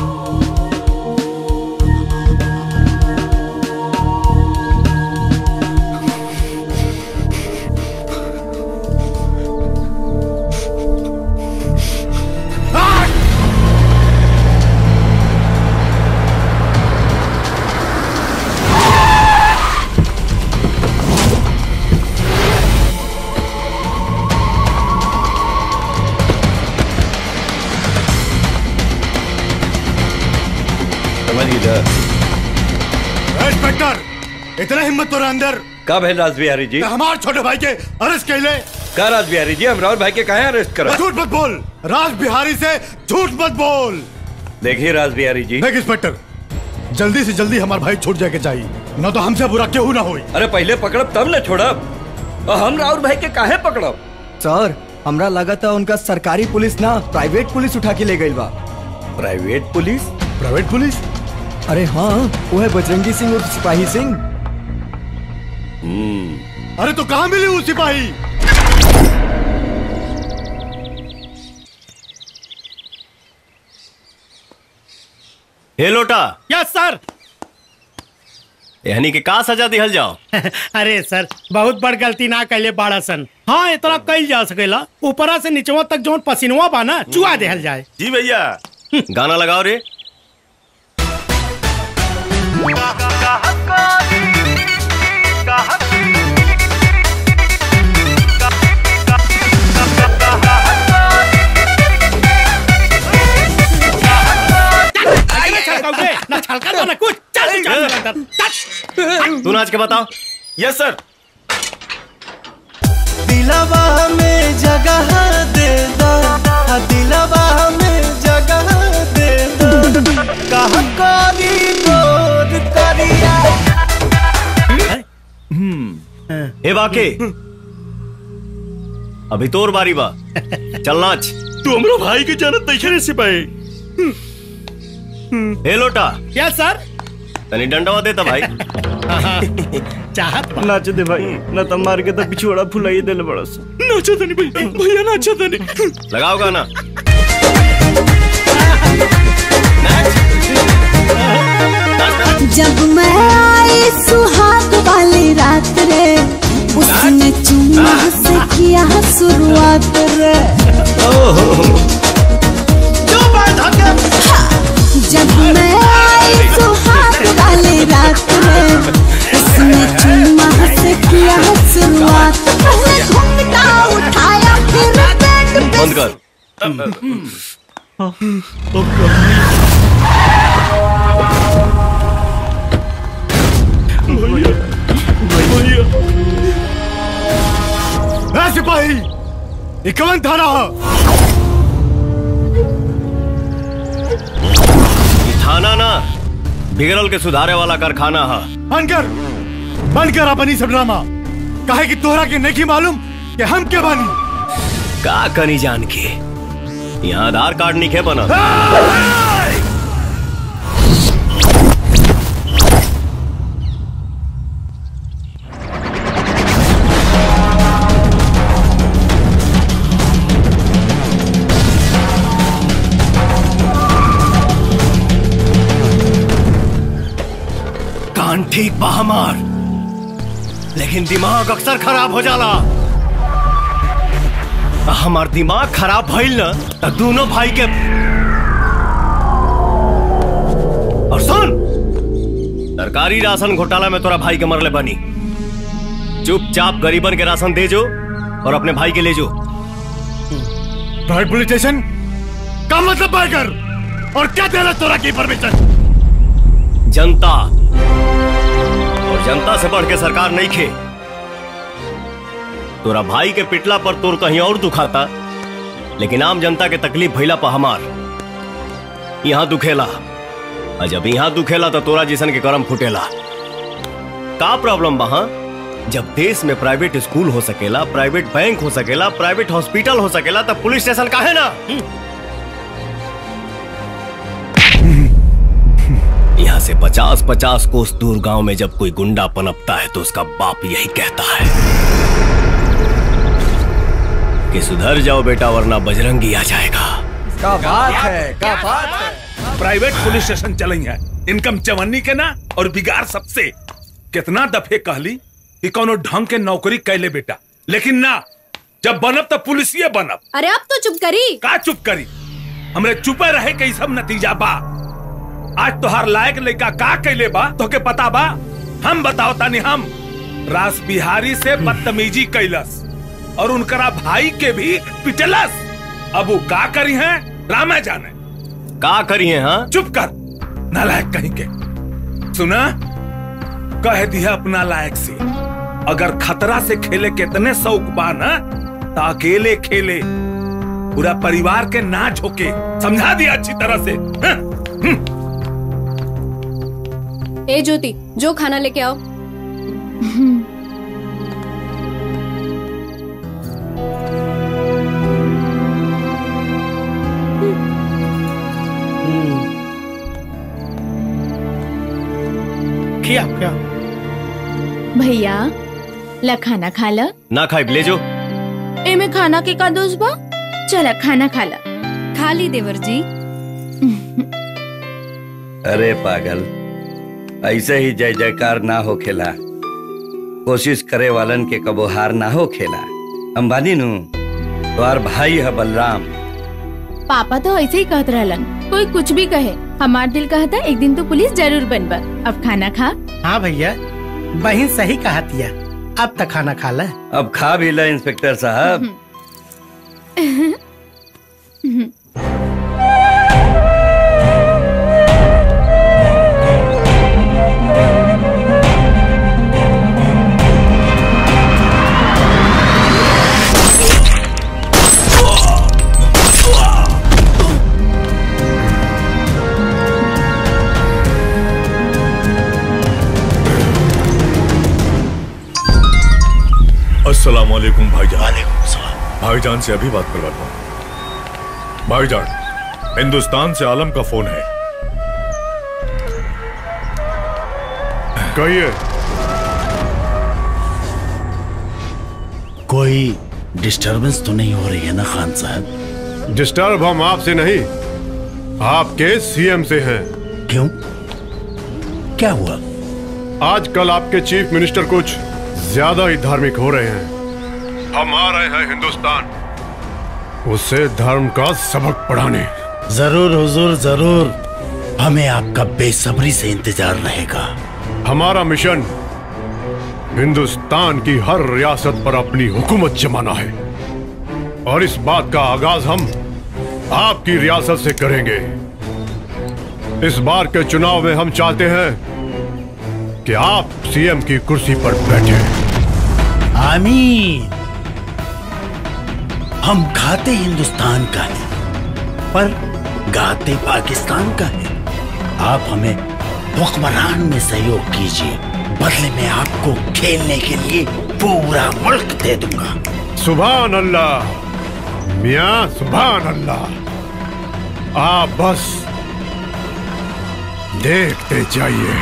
इंस्पेक्टर इतना हिम्मत तो अंदर का भाई राजबिहारी जी? हमारे छोटे भाई के अरेस्ट कैले का राजबिहारी जी? हम राहुल भाई के कहे अरेस्ट करा? झूठ मत बोल, राजबिहारी से झूठ मत बोल। देखिए राजबिहारी जी, देख इंस्पेक्टर जल्दी से जल्दी हमारे भाई छूट जाके चाहिए, न तो हमसे बुरा क्यों ना हो। अरे पहले पकड़ब तब न छोड़ब। हम राहुल भाई के काहे पकड़ब? सर हमरा लगा था उनका सरकारी पुलिस ना प्राइवेट पुलिस उठा के ले गई बा। Private police? Private police? अरे हाँ वो है बजरंगी सिंह और सिपाही सिंह। अरे तो कहाँ मिली वो सिपाही? हे लोटा। Yes sir. यानी कि का सजा दिहल जाओ? अरे सर बहुत बड़ गलती ना कैले बाड़ा सन। हाँ इतना कल जा सकेला, ऊपरा से नीचवा तक जो पसीनवा बाना चुआ देहल जाए। जी भैया। गाना लगाओ रे। ना छलका दो ना कुछ। तू नाच के बताओ। Yes sir. दिलवा में जगह दे दो, दिलवा में जगह दे दो, कहा करी गोर करिया। हे बाके अभी तोर बारी बा, चल नाच। तू हमरो भाई की जानत नहीं रे सिपाही। हे लोटा। क्या सर? तनी डंडवा देता भाई। चाहत नाच दे भाई, न तो मार के तो पिछोड़ा फुलाई दे ले बड़ा सा। नाचा था नहीं भाई, भैया नाचा था नहीं। लगाओ गाना। जब मैं आई सुहाग वाली रात रे, उसने चुम्मा से किया शुरुआत रे। जब मैं आई सुहाग वाली रात में उसने चुम्मा से किया शुरुआत। पहले घूंघटा उठाया फिर बैठ पे बंद कर। सिपाही ये कौन थाना है? थाना ना बिगड़ल के सुधारे वाला कारखाना है। बंद कर अपनी सब ड्रामा। काहे कि तोहरा के नहीं मालूम कि हम के बानी। का कनी जान के यहाँ आधार कार्ड नहीं खे बना। ठीक बा हमार, लेकिन दिमाग अक्सर खराब हो जाला। हमार दिमाग खराब भइल न तो दोनों भाई के। और सुन, सरकारी राशन घोटाला में तोरा भाई के मरले बनी। चुपचाप गरीबन के राशन दे जो और अपने भाई के ले जो। प्राइवेट पुलिस स्टेशन का मतलब कर और क्या देना तोरा की परमिशन? जनता और जनता से बढ़ के सरकार नहीं खे। तोरा भाई के पिटला पर तोर कहीं और दुखाता, लेकिन आम जनता के तकलीफ भइला पर हमार यहाँ दुखेला। और जब यहाँ दुखेला तो तोरा जैसन के करम फुटेला। का प्रॉब्लम बहा? जब देश में प्राइवेट स्कूल हो सकेला, प्राइवेट बैंक हो सकेला, प्राइवेट हॉस्पिटल हो सकेला, तब पुलिस स्टेशन काहे ना? यहाँ से 50-50 कोस दूर गांव में जब कोई गुंडा पनपता है तो उसका बाप यही कहता है कि सुधर जाओ बेटा वरना बजरंगी आ जाएगा। क्या बात है, क्या बात है। प्राइवेट पुलिस स्टेशन चलेंगे, इनकम चवन्नी के ना और बिगाड़ सबसे। कितना दफे कहली कि कोनो ढंग के नौकरी कैले बेटा, लेकिन ना, जब बनब तो पुलिसिये बनब। अरे अब तो चुप करी। का चुप करी? हमरे चुपे रहे के सब नतीजा बा। आज तोहार लायक लड़का का कैले बा तो के पता बा? हम बताओ तानी। हम रास बिहारी से बदतमीजी कैलस और उनकरा भाई के भी पिटलस। अब वो का करी है रामा जाने। का करी है? हाँ चुप कर नालायक कहीं के। सुना, कह दिया अपना लायक से, अगर खतरा से खेले कितने शौक बा ना तो अकेले खेले, पूरा परिवार के ना झोंके। समझा दिया अच्छी तरह से। ए ज्योति, जो खाना लेके आओ। क्या क्या भैया ला खाना खा ला। ना खाई ले जो। एमे खाना के का दोष बा? चला खाना खा ला। खा ली देवर जी। अरे पागल, ऐसे ही जय जयकार ना हो खेला। कोशिश करे वालन के कबो हार ना हो खेला। अंबानी नु तोहार भाई है बलराम। पापा तो ऐसे ही कहत रहलन, कोई कुछ भी कहे, हमार दिल कहता एक दिन तो पुलिस जरूर बनबा। अब खाना खा। हाँ भैया, बहन सही कहतिया। अब तक खाना खा ले। अब खा भी ले इंस्पेक्टर साहब। अस्सलाम वालेकुम भाईजान। भाईजान से अभी बात करवाता हूँ। भाईजान, हिंदुस्तान से आलम का फोन है। कहिए। कोई डिस्टरबेंस तो नहीं हो रही है ना खान साहब? डिस्टर्ब हम आपसे नहीं, आपके सीएम से हैं। क्यों? क्या हुआ? आजकल आपके चीफ मिनिस्टर कुछ ज्यादा ही धार्मिक हो रहे हैं। हम आ रहे हैं हिंदुस्तान, उसे धर्म का सबक पढ़ाने। जरूर हुजूर जरूर, हमें आपका बेसब्री से इंतजार रहेगा। हमारा मिशन हिंदुस्तान की हर रियासत पर अपनी हुकूमत जमाना है, और इस बात का आगाज हम आपकी रियासत से करेंगे। इस बार के चुनाव में हम चाहते हैं कि आप सीएम की कुर्सी पर बैठे। आमीन। हम खाते हिंदुस्तान का है, पर गाते पाकिस्तान का है। आप हमें हुक्मरान में सहयोग कीजिए, बदले में आपको खेलने के लिए पूरा मुल्क दे दूंगा। सुभान अल्लाह मियां, सुभान अल्लाह। आप बस देखते जाइए।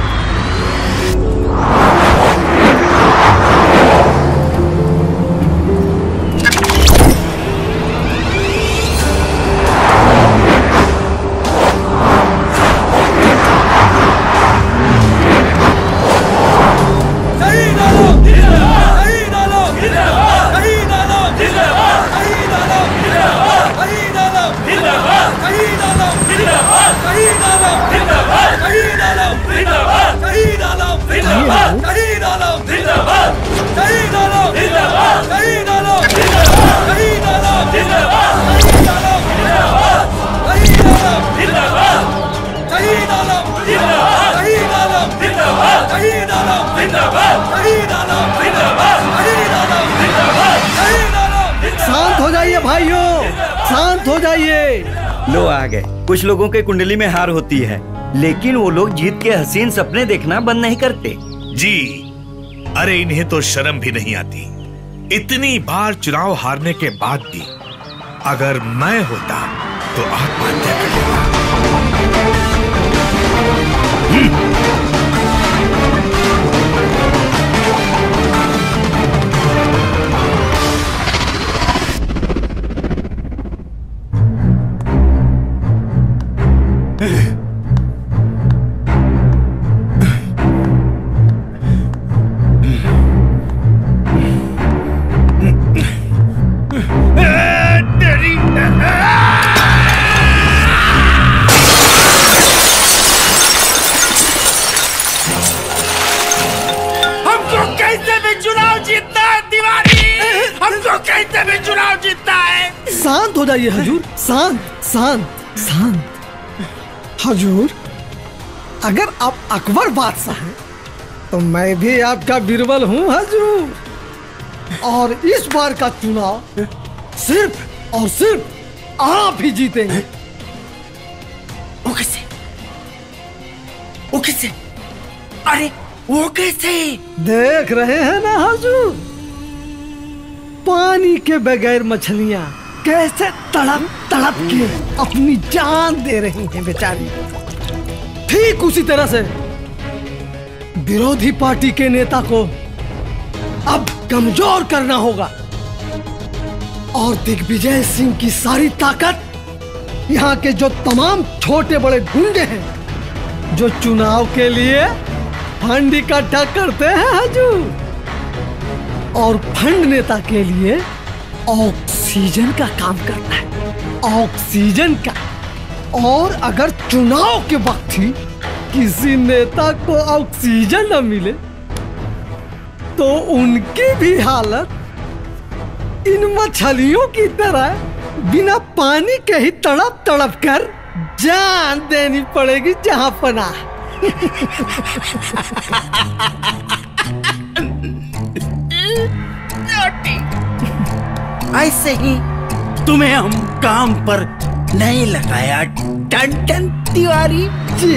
शांत हो जाइए भाइयों, शांत हो जाइए। लो आ गए। कुछ लोगों के कुंडली में हार होती है, लेकिन वो लोग जीत के हसीन सपने देखना बंद नहीं करते। जी, अरे इन्हें तो शर्म भी नहीं आती। इतनी बार चुनाव हारने के बाद भी अगर मैं होता तो आत्महत्या कर लेता। शांत हो जाइए हजूर, शांत शांत शांत। हजूर, अगर आप अकबर बादशाह हैं तो मैं भी आपका बिरबल हूँ हजूर, और इस बार का चुनाव सिर्फ और सिर्फ आप ही जीतेंगे। वो कैसे? वो कैसे? अरे वो कैसे? देख रहे हैं ना हजूर, पानी के बगैर मछलियां कैसे तड़प तड़प के अपनी जान दे रही हैं बेचारी। ठीक उसी तरह से विरोधी पार्टी के नेता को अब कमजोर करना होगा, और दिग्विजय सिंह की सारी ताकत यहाँ के जो तमाम छोटे बड़े गुंडे हैं जो चुनाव के लिए फंड इकट्ठा करते हैं हजूर, और फंड नेता के लिए ऑक्सीजन का काम करता है, ऑक्सीजन का। और अगर चुनाव के वक्त ही किसी नेता को ऑक्सीजन न मिले तो उनकी भी हालत इन मछलियों की तरह बिना पानी के ही तड़प तड़प कर जान देनी पड़ेगी जहां पना। ऐसे ही तुम्हें हम काम पर नहीं लगाया टन तिवारी जी।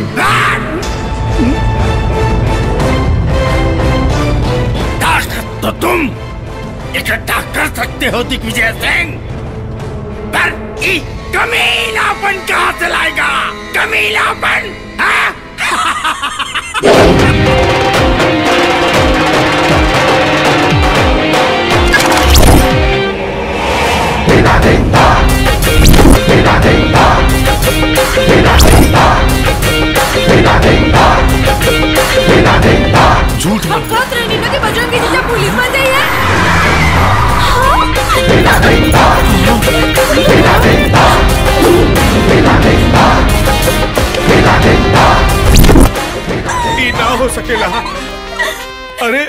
ताकत तो तुम इकट्ठा कर सकते हो दिग्विजय सिंह, पर कमीलापन कहां से लाएगा? कमीलापन झूठ मत। हम कहते रहे ना कि बजरंगी जीजा पुलिस बन गई है। सकेला। अरे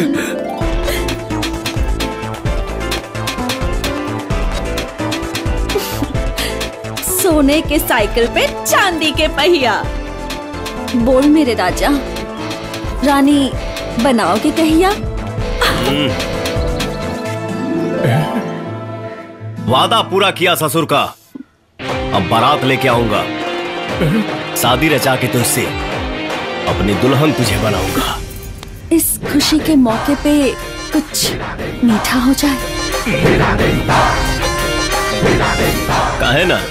सोने के साइकिल पे चांदी के पहिया। बोल मेरे राजा, रानी बनाओगे कहिया? वादा पूरा किया ससुर का, अब बारात लेके आऊंगा। शादी रचा के तुझसे अपनी दुल्हन तुझे बनाऊंगा। इस खुशी के मौके पे कुछ मीठा हो जाए। काहे ना?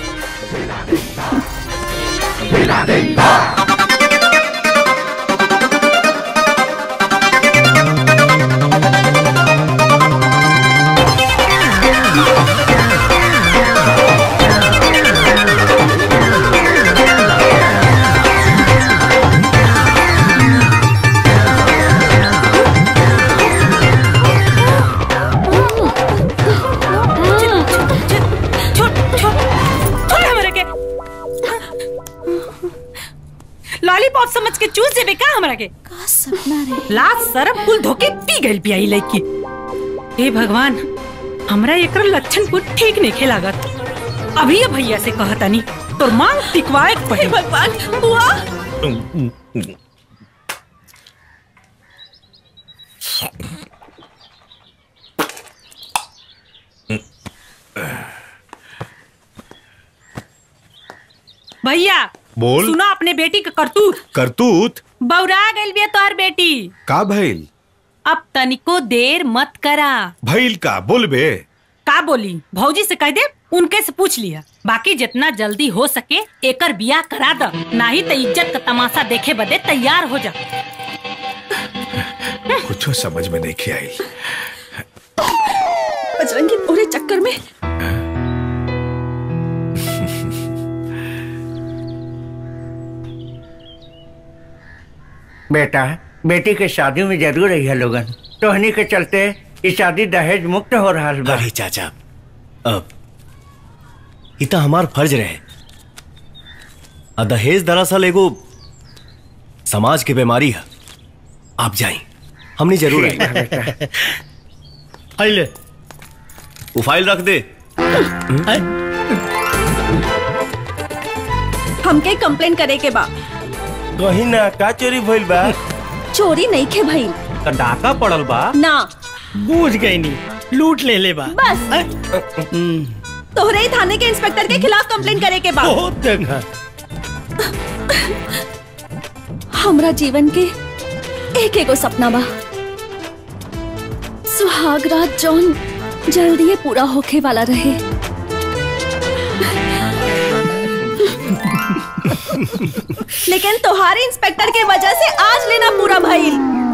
लॉलीपॉप समझ के चूस जेबे का हमरा के? का सपना रे? लात सरब कुल धोके पी गइल पियाई लड़की। हे भगवान, हमरा एकर लक्षण कुछ ठीक नहीं खेलागत। अभी ये भैया से कहतानी तोर मांग टिकवाए के पड़ी। भगवान, बुआ भैया बोल। सुना अपने बेटी का करतूत। करतूत? बौरा गइल बिया तोहर बेटी। का भइल? अब तनिको देर मत करा। भइल का बोलबे? का बोली? भौजी से कह दे, उनके से पूछ लिया। बाकी जितना जल्दी हो सके एकर बियाह करा द, नहीं तो इज्जत का तमाशा देखे बदे तैयार हो जा। कुछ समझ में नहीं आई। बजरंगी पूरे चक्कर में बेटा, बेटी के शादी में जरूर रही है लोगन, तोहनी के चलते ये शादी दहेज मुक्त हो रहा है। अरे चाचा, अब इतना हमार फर्ज रहे। दहेज दरअसल एगो समाज की बीमारी है। आप जाएं, हमने जरूर है। ले वो फाइल रख दे। हमके कंप्लेन करे के बा। कहीं ना का चोरी भइल बा? चोरी नहीं खे भई, तो डाका पड़ल बा ना। बूझ गई नी, लूट ले ले बा। बस तोहरे ही थाने के इंस्पेक्टर के खिलाफ कंप्लेन करे के बा। हमरा जीवन के एक एगो सपना बा, सुहाग रात जौन जल्दी पूरा होके वाला रहे। लेकिन तोहारे इंस्पेक्टर के वजह से आज लेना पूरा भइल।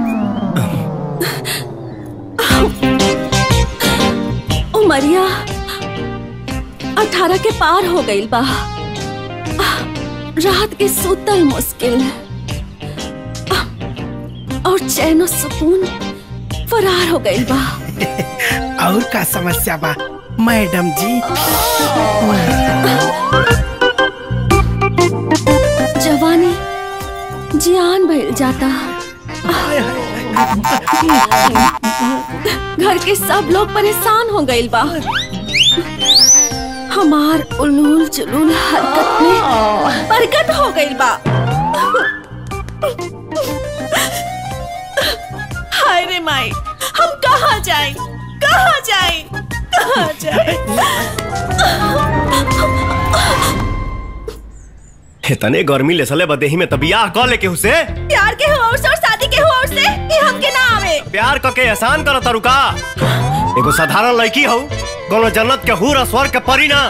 उमरिया 18 के पार हो गई बा। रात के सुतल मुश्किल और चैन और सुकून फरार हो गई बा। और का समस्या बा मैडम जी? जवानी जियान भइल जाता। घर के सब लोग परेशान हो गइल बा। हमार उलूल जुलूल हरकत में बरकत हो गइल बा। हाय रे माई, हम कहाँ जाएं? कहाँ जाएं? कहाँ जाएं? इतने गर्मी ले सले बदेही में तबिया कह ले के हुसे। प्यार के हो और शादी के हो और से ये हमके ना आवे। प्यार क के एहसान करो तरुका। एगो साधारण लड़की हो, कोनो जन्नत के हूर और स्वर्ग के परी ना।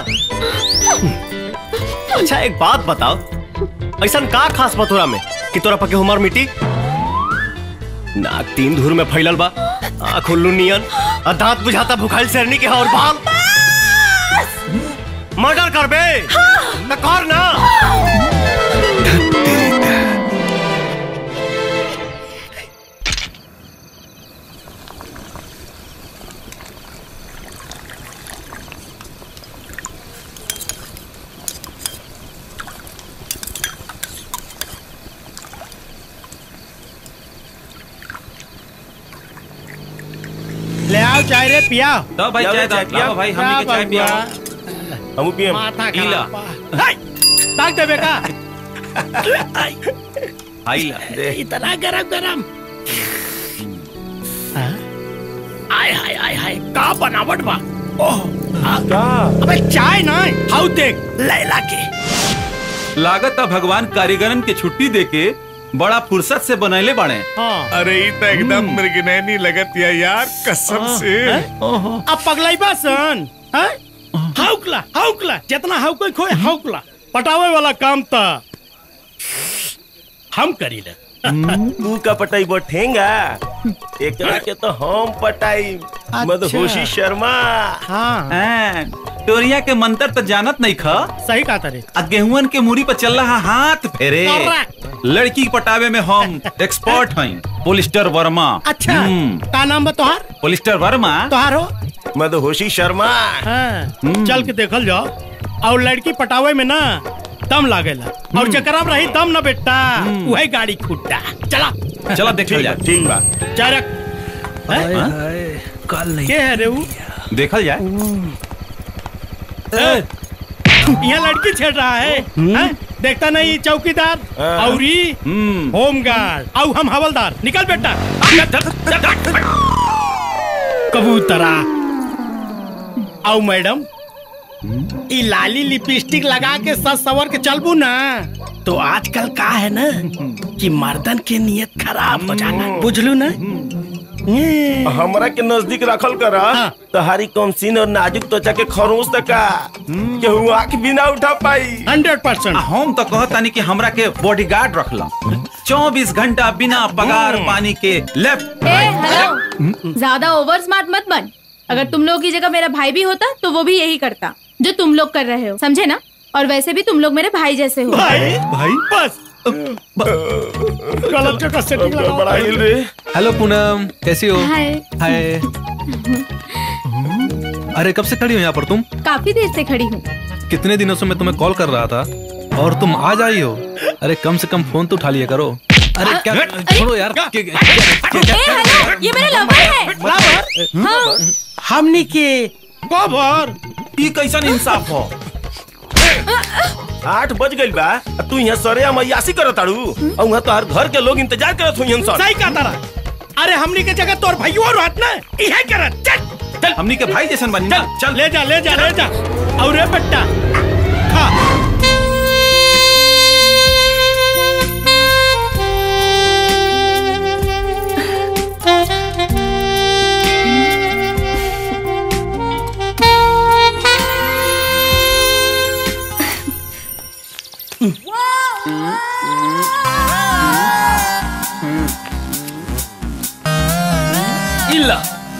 अच्छा एक बात बताओ, ऐसा का खास बतोरा में कि तोरा पके उमर मिट्टी? नाक 3 धूर में फैलल बा, आँख उल्लू नियन, और दांत बुझाता भुखाइल शेरनी के और बाल। मर्डर कर बे। हाँ। कर ना। चाय रे पिया। तो भाई चाय पिया भाई, हमनी के चाय पिया। हम पिए माथा खराब। ताक दे बेटा। इतना गरम गरम। आय हाय हाय हाय का बनावट बा। अबे चाय ना हाउ देख लैला के। लागत भगवान कारीगरन के छुट्टी देके बड़ा फुर्सत से बनैले बाड़े। अरे ये तो एकदम मृगनैनी लगत यार कसम से। अब पगलाई बासन हाउकला जितना हाउको खोए हाउकला पटावे वाला काम था हम करी ले। तू का पटाई ठेंगा एकरा के तो हम पटाई मदहोशी शर्मा। हाँ टोरिया के मंत्र तो जानत नहीं खा। सही कहा तारे। गेहूं के मूरी पर चल रहा हाथ फेरे। लड़की पटावे में हम एक्सपर्ट हैं। पोलिस्टर वर्मा। अच्छा का नाम बा तोहार? पोलिस्टर वर्मा। तोहार हो? मदहोशी शर्मा। चल के देखल जाओ। और लड़की पटावे में ना दम लागेला और जकरा में रही दम ना बेटा वही गाड़ी खुट्टा। चला चला देखल जाए। ठीक बा चारक कल नहीं के है रे वो? देखल जाए। यहाँ लड़की छेड़ रहा है। देखता नहीं चौकीदार और होमगार्ड और हम हवलदार। निकल बेटा। कबूतरा आओ मैडम ई लाली लिपस्टिक लगा के सज सवर के चलबू ना तो आजकल का है ना कि मर्दन के नियत खराब हो जाना। बुझलू ना? हमरा के नजदीक रखल करा तहारी कमसीन और नाजुक त्वचा के खरोंच तका केहू आँख भी ना उठा पाई। 100%। हम तो कहतानी कि हमरा के बॉडीगार्ड रखला 24 घंटा बिना पगार पानी के लेफ्ट। हेलो ज्यादा ओवर स्मार्ट मत बन। अगर तुम लोग की जगह मेरा भाई भी होता तो वो भी यही करता जो तुम लोग कर रहे हो, समझे ना? और वैसे भी तुम लोग मेरे भाई जैसे हो। भाई बस गलत जगह सेटिंग लगाओ। हेलो पूनम कैसी हो? हाय। हाय। अरे कब से खड़ी हो यहाँ पर तुम? काफी देर से खड़ी हूँ। कितने दिनों से मैं तुम्हें कॉल कर रहा था और तुम आज आई हो। अरे कम से कम फोन तो उठा लिया करो। अरे क्या छोड़ो यार। हेलो ये मेरा लवर है। लवर? हाँ। हमनी के कवर ई कैसन इंसाफ हो? 8 बज गइल बा तू यहाँ सरे मैयासी करत आड़ू और वहाँ तोहर घर के लोग इंतजार करत हुई सर। सही कहा तारा। अरे हमनी के जगह तोर भाई और रहत ना इहे करत। चल चल हमनी के भाई जैसन बनी। चल ले जा ले जा ले जा। और रे बेटा खा। इल्ला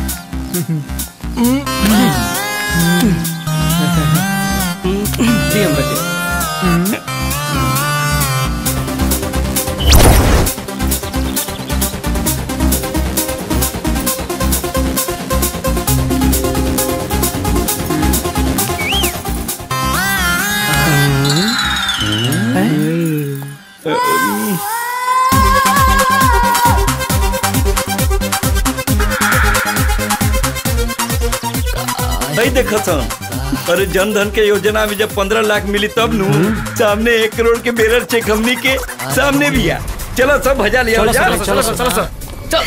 नहीं देखा था। अरे जन धन के योजना में जब 15 लाख मिली तब नू सामने 1 करोड़ के बेरर चेक हमनी के सामने भी आ। चलो सब भजा लिया। चल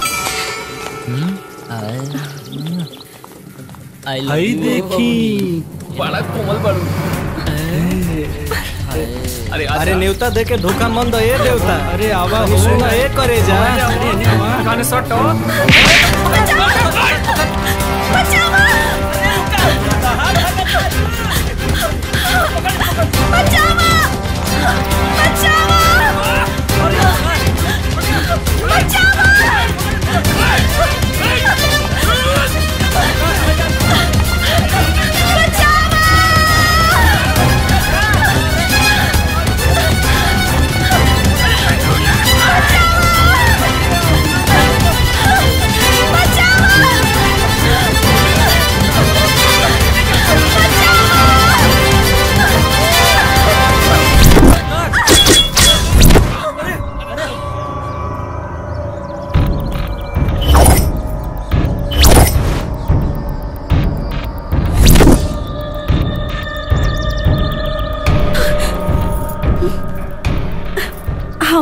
आई देखी बड़ा कोमल बाड़ू। अरे न्योता दे के धोखा मन दो ये देवता। अरे आवा हो ना ये करे जा। गाने सटो बचाओ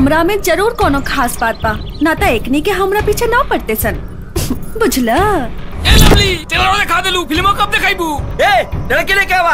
हमरा में जरूर कोनो खास बात बा, ना तो एकनी के हमरा पीछे ना पड़ते सन। बुझला? ए लवली, चलो दिखा दे लू, फिल्मों कब दिखाईबू? ए, लड़के लेके आवा।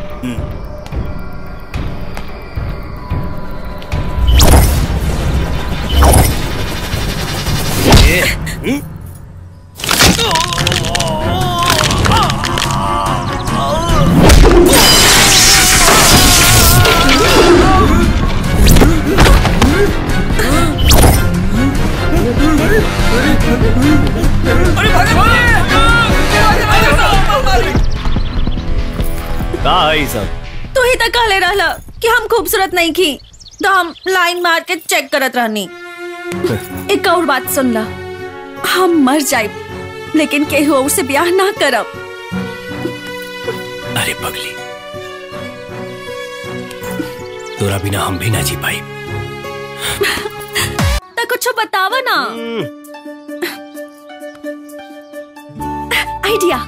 तू ही तक कहले रहला कि हम खूबसूरत नहीं की, तो हम लाइन मार के चेक करत रहनी। एक और बात सुन ला, हम मर जाए लेकिन केहू और से ब्याह ना करब। अरे पगली, तोरा बिना हम भी ना जी पाई। तो कुछ बतावा ना। आइडिया।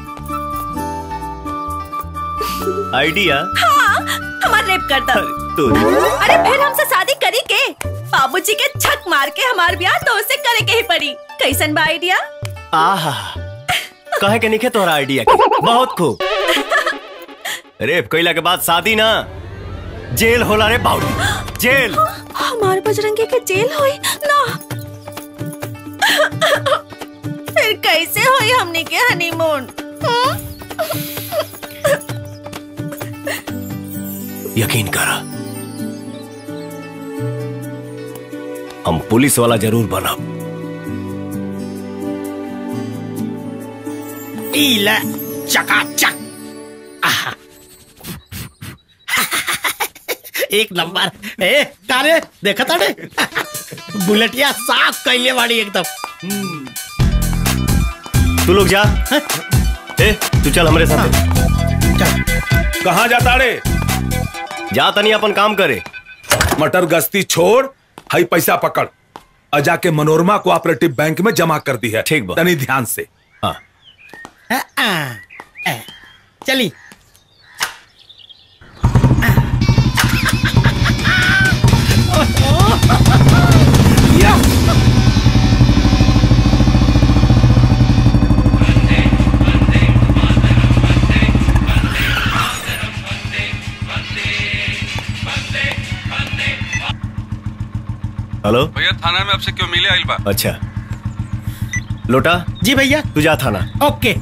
आइडिया? हाँ, हमार रेप कर दो। अरे फिर हमसे शादी करी के बाबूजी के छक मार के हमार ब्याह तो उससे करे के ही पड़ी। कैसन बा आइडिया? आहा, कहे के निके तोरा आइडिया के बहुत खूब। रेप कइला के बाद शादी ना, जेल होला रे बाउडी, जेल। हमार बजरंगी के जेल होई ना? फिर कैसे होई हमने के हनीमून? यकीन करा, हम पुलिस वाला जरूर बनब। इला चकाचक। आहा। एक नंबर। ए तारे देखा तारे बुलेटिया साफ कैले वाली एकदम। तू लोग जा। ए तू चल हमारे साथ। कहाँ जाता रे? जा तनी अपन काम करे। मटर गश्ती छोड़, हाई पैसा पकड़ और जाके मनोरमा कोऑपरेटिव बैंक में जमा कर दी है। ठीक बा। तनी ध्यान से। हाँ। चली। हेलो भैया, थाना में आपसे क्यों मिले आइल बा? अच्छा लोटा। जी भैया। तू जा थाना। ओके।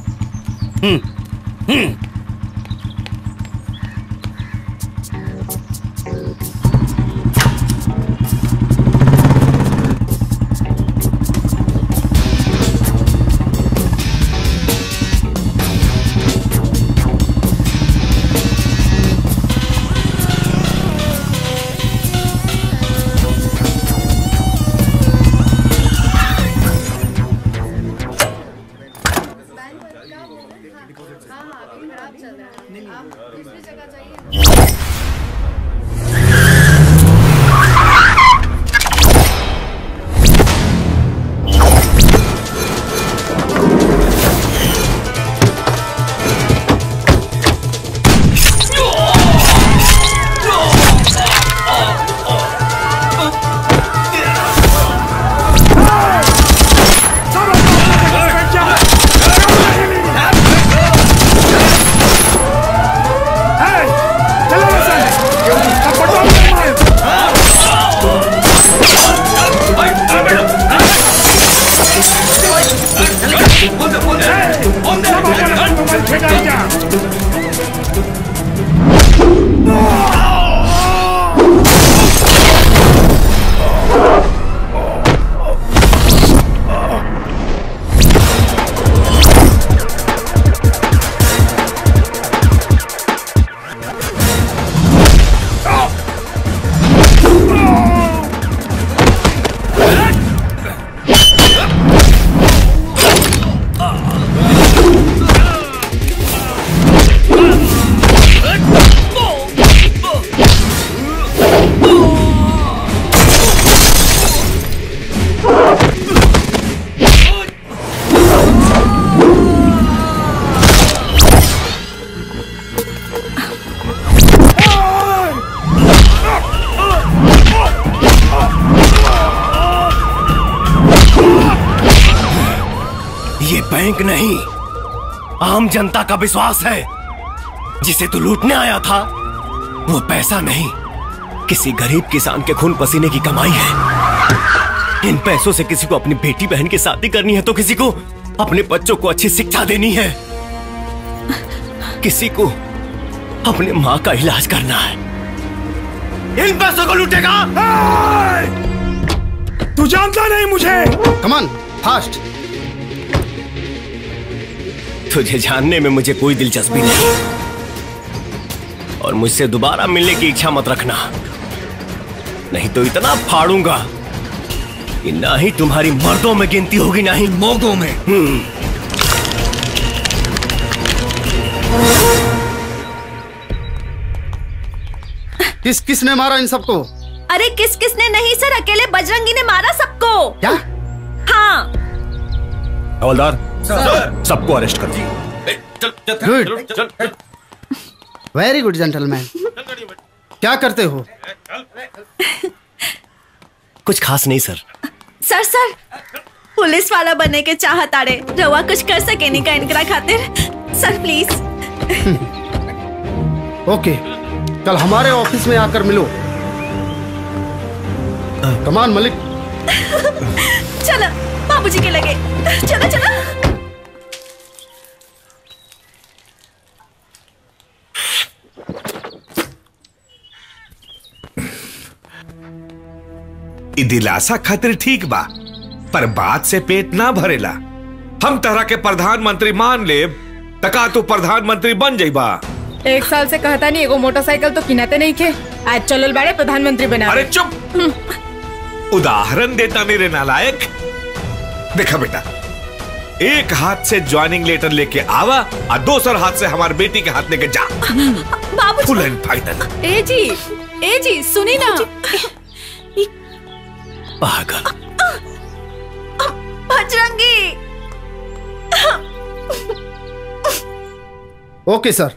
बैंक नहीं, आम जनता का विश्वास है। जिसे तू लूटने आया था वो पैसा नहीं, किसी गरीब किसान के खून पसीने की कमाई है। इन पैसों से किसी को अपनी बेटी बहन की शादी करनी है, तो किसी को अपने बच्चों को अच्छी शिक्षा देनी है, किसी को अपने माँ का इलाज करना है। इन पैसों को लूटेगा। तू जानता नहीं मुझे। कमान फास्ट। तुझे जानने में मुझे कोई दिलचस्पी नहीं, और मुझसे दोबारा मिलने की इच्छा मत रखना, नहीं तो इतना फाड़ूंगा कि ना ही तुम्हारी मर्दों में गिनती होगी ना ही मोगों में। किसने मारा इन सबको? अरे किसने नहीं सर, अकेले बजरंगी ने मारा सबको। क्या? हाँ। हवलदार, सबको अरेस्ट कर दिया। Good, very good gentleman. क्या करते हो? कुछ खास नहीं सर। सर पुलिस वाला बनने के चाहताड़े, रवा कुछ कर सके नहीं का इनकरा खातिर। सर प्लीज। ओके, कल हमारे ऑफिस में आकर मिलो। कमान मलिक। चलो बाबूजी के लगे। चलो चलो। दिलासा खातिर ठीक बा, पर बात से पेट ना भरेला। हम तरह के प्रधानमंत्री मान ले, तका तू प्रधानमंत्री बन जाइबा। 1 साल से कहता नहीं, एगो मोटरसाइकिल तो किनाते नहीं खे, आज चलल बाड़े प्रधानमंत्री बना। अरे चुप, उदाहरण देता मेरे नालायक। देखा बेटा, एक हाथ से ज्वाइनिंग लेटर लेके आवा और दूसर हाथ से हमारे बेटी के हाथ लेके जा। बाबू फुल एंड फाइनल। ए जी सुनी ना। पागल। बजरंगी। ओके सर।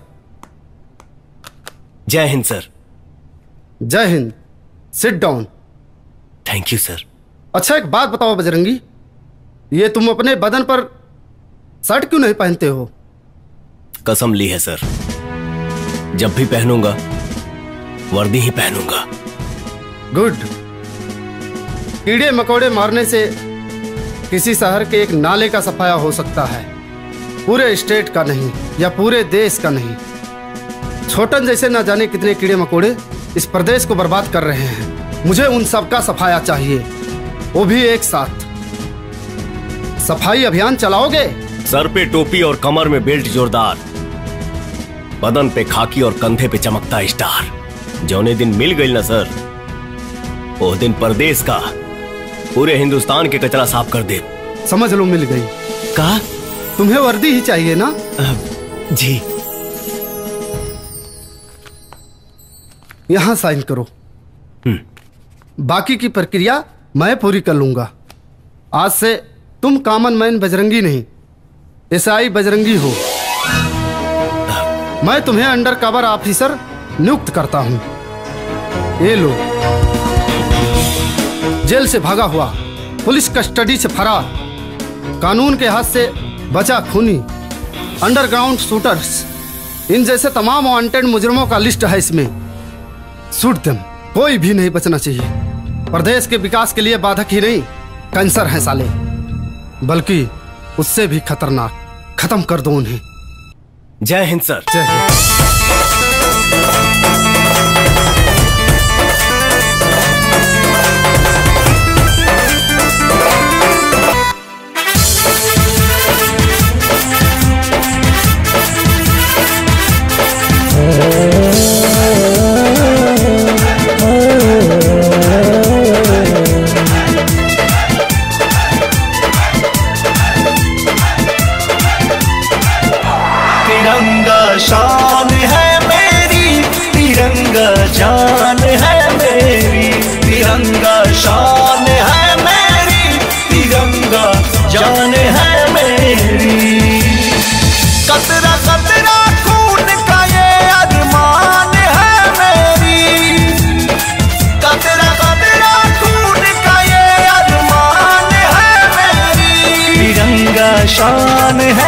जय हिंद सर। जय हिंद। Sit down. Thank you sir. अच्छा एक बात बताओ बजरंगी, ये तुम अपने बदन पर शर्ट क्यों नहीं पहनते हो? कसम ली है सर, जब भी पहनूंगा वर्दी ही पहनूंगा। गुड। कीड़े मकोड़े मारने से किसी शहर के एक नाले का सफाया हो सकता है, पूरे स्टेट का नहीं या पूरे देश का नहीं। छोटन जैसे ना जाने कितने कीड़े मकोड़े इस प्रदेश को बर्बाद कर रहे हैं। मुझे उन सब का सफाया चाहिए, वो भी एक साथ। सफाई अभियान चलाओगे? सर पे टोपी और कमर में बेल्ट जोरदार, बदन पे खाकी और कंधे पे चमकता स्टार। जौने दिन मिल गई ना सर, वो दिन प्रदेश का, पूरे हिंदुस्तान के कचरा साफ कर दे। समझ लो मिल गई। कहा? तुम्हें वर्दी ही चाहिए ना? जी। यहां साइन करो। बाकी की प्रक्रिया मैं पूरी कर लूंगा। आज से तुम कॉमन मैन बजरंगी नहीं, एसआई बजरंगी हो। मैं तुम्हें अंडर कवर ऑफिसर नियुक्त करता हूं। ये लो। जेल से भागा हुआ, पुलिस कस्टडी से फरार, कानून के हाथ से बचा खूनी, अंडरग्राउंड शूटर्स, इन जैसे तमाम वांटेड मुजरिमों का लिस्ट है इसमें। शूट देम, कोई भी नहीं बचना चाहिए। प्रदेश के विकास के लिए बाधक ही नहीं, कैंसर है साले, बल्कि उससे भी खतरनाक। खत्म कर दो उन्हें। जय हिंद सर। जय हिंद। तिरंगा शान है मेरी, तिरंगा जान है मेरी, तिरंगा शान है मेरी, तिरंगा जान है मेरी। कतरा कतरा खून का ये अरमान है मेरी, कतरा कतरा खून का ये अरमान है मेरी। तिरंगा शान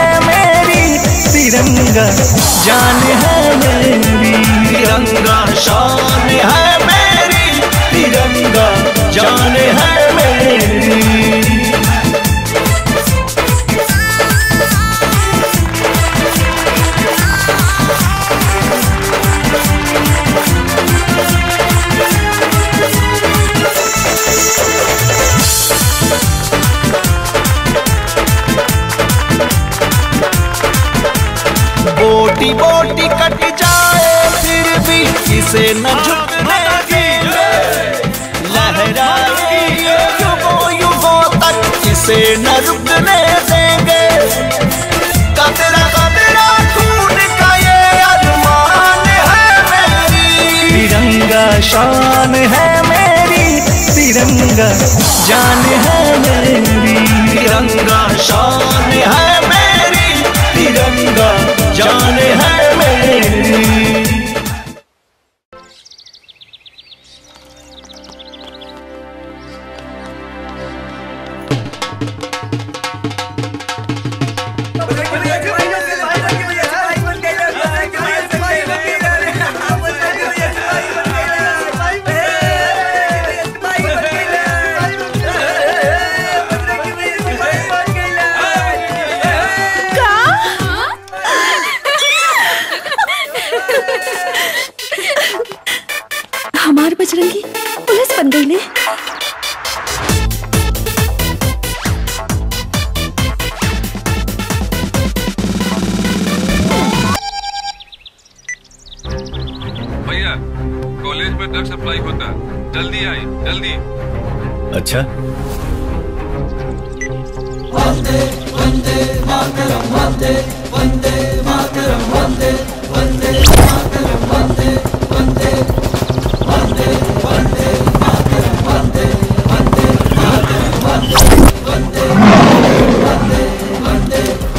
तिरंगा जान है मेरी, तिरंगा शान है मेरी, तिरंगा जान है मेरी। बोटी बोटी कट जाए फिर भी इसे न झुकने देंगे, लहराए युगों युगों तक इसे न रुकने देंगे। कतरा कतरा खून का ये अरमान है मेरी, तिरंगा शान है मेरी, तिरंगा जान है मेरी, तिरंगा शान है मेरी, तिरंगा जान है मेरी। हमार बजरंगी पुलिस बन गई ने। भैया कॉलेज में ड्रग सप्लाई होता है, जल्दी आई जल्दी। अच्छा वंदे वंदे मातरम, वंदे वंदे मातरम, वंदे वंदे मातरम, वंदे वंदे वंदे वंदे मातरम, वंदे वंदे मातरम, वंदे वंदे वंदे वंदे।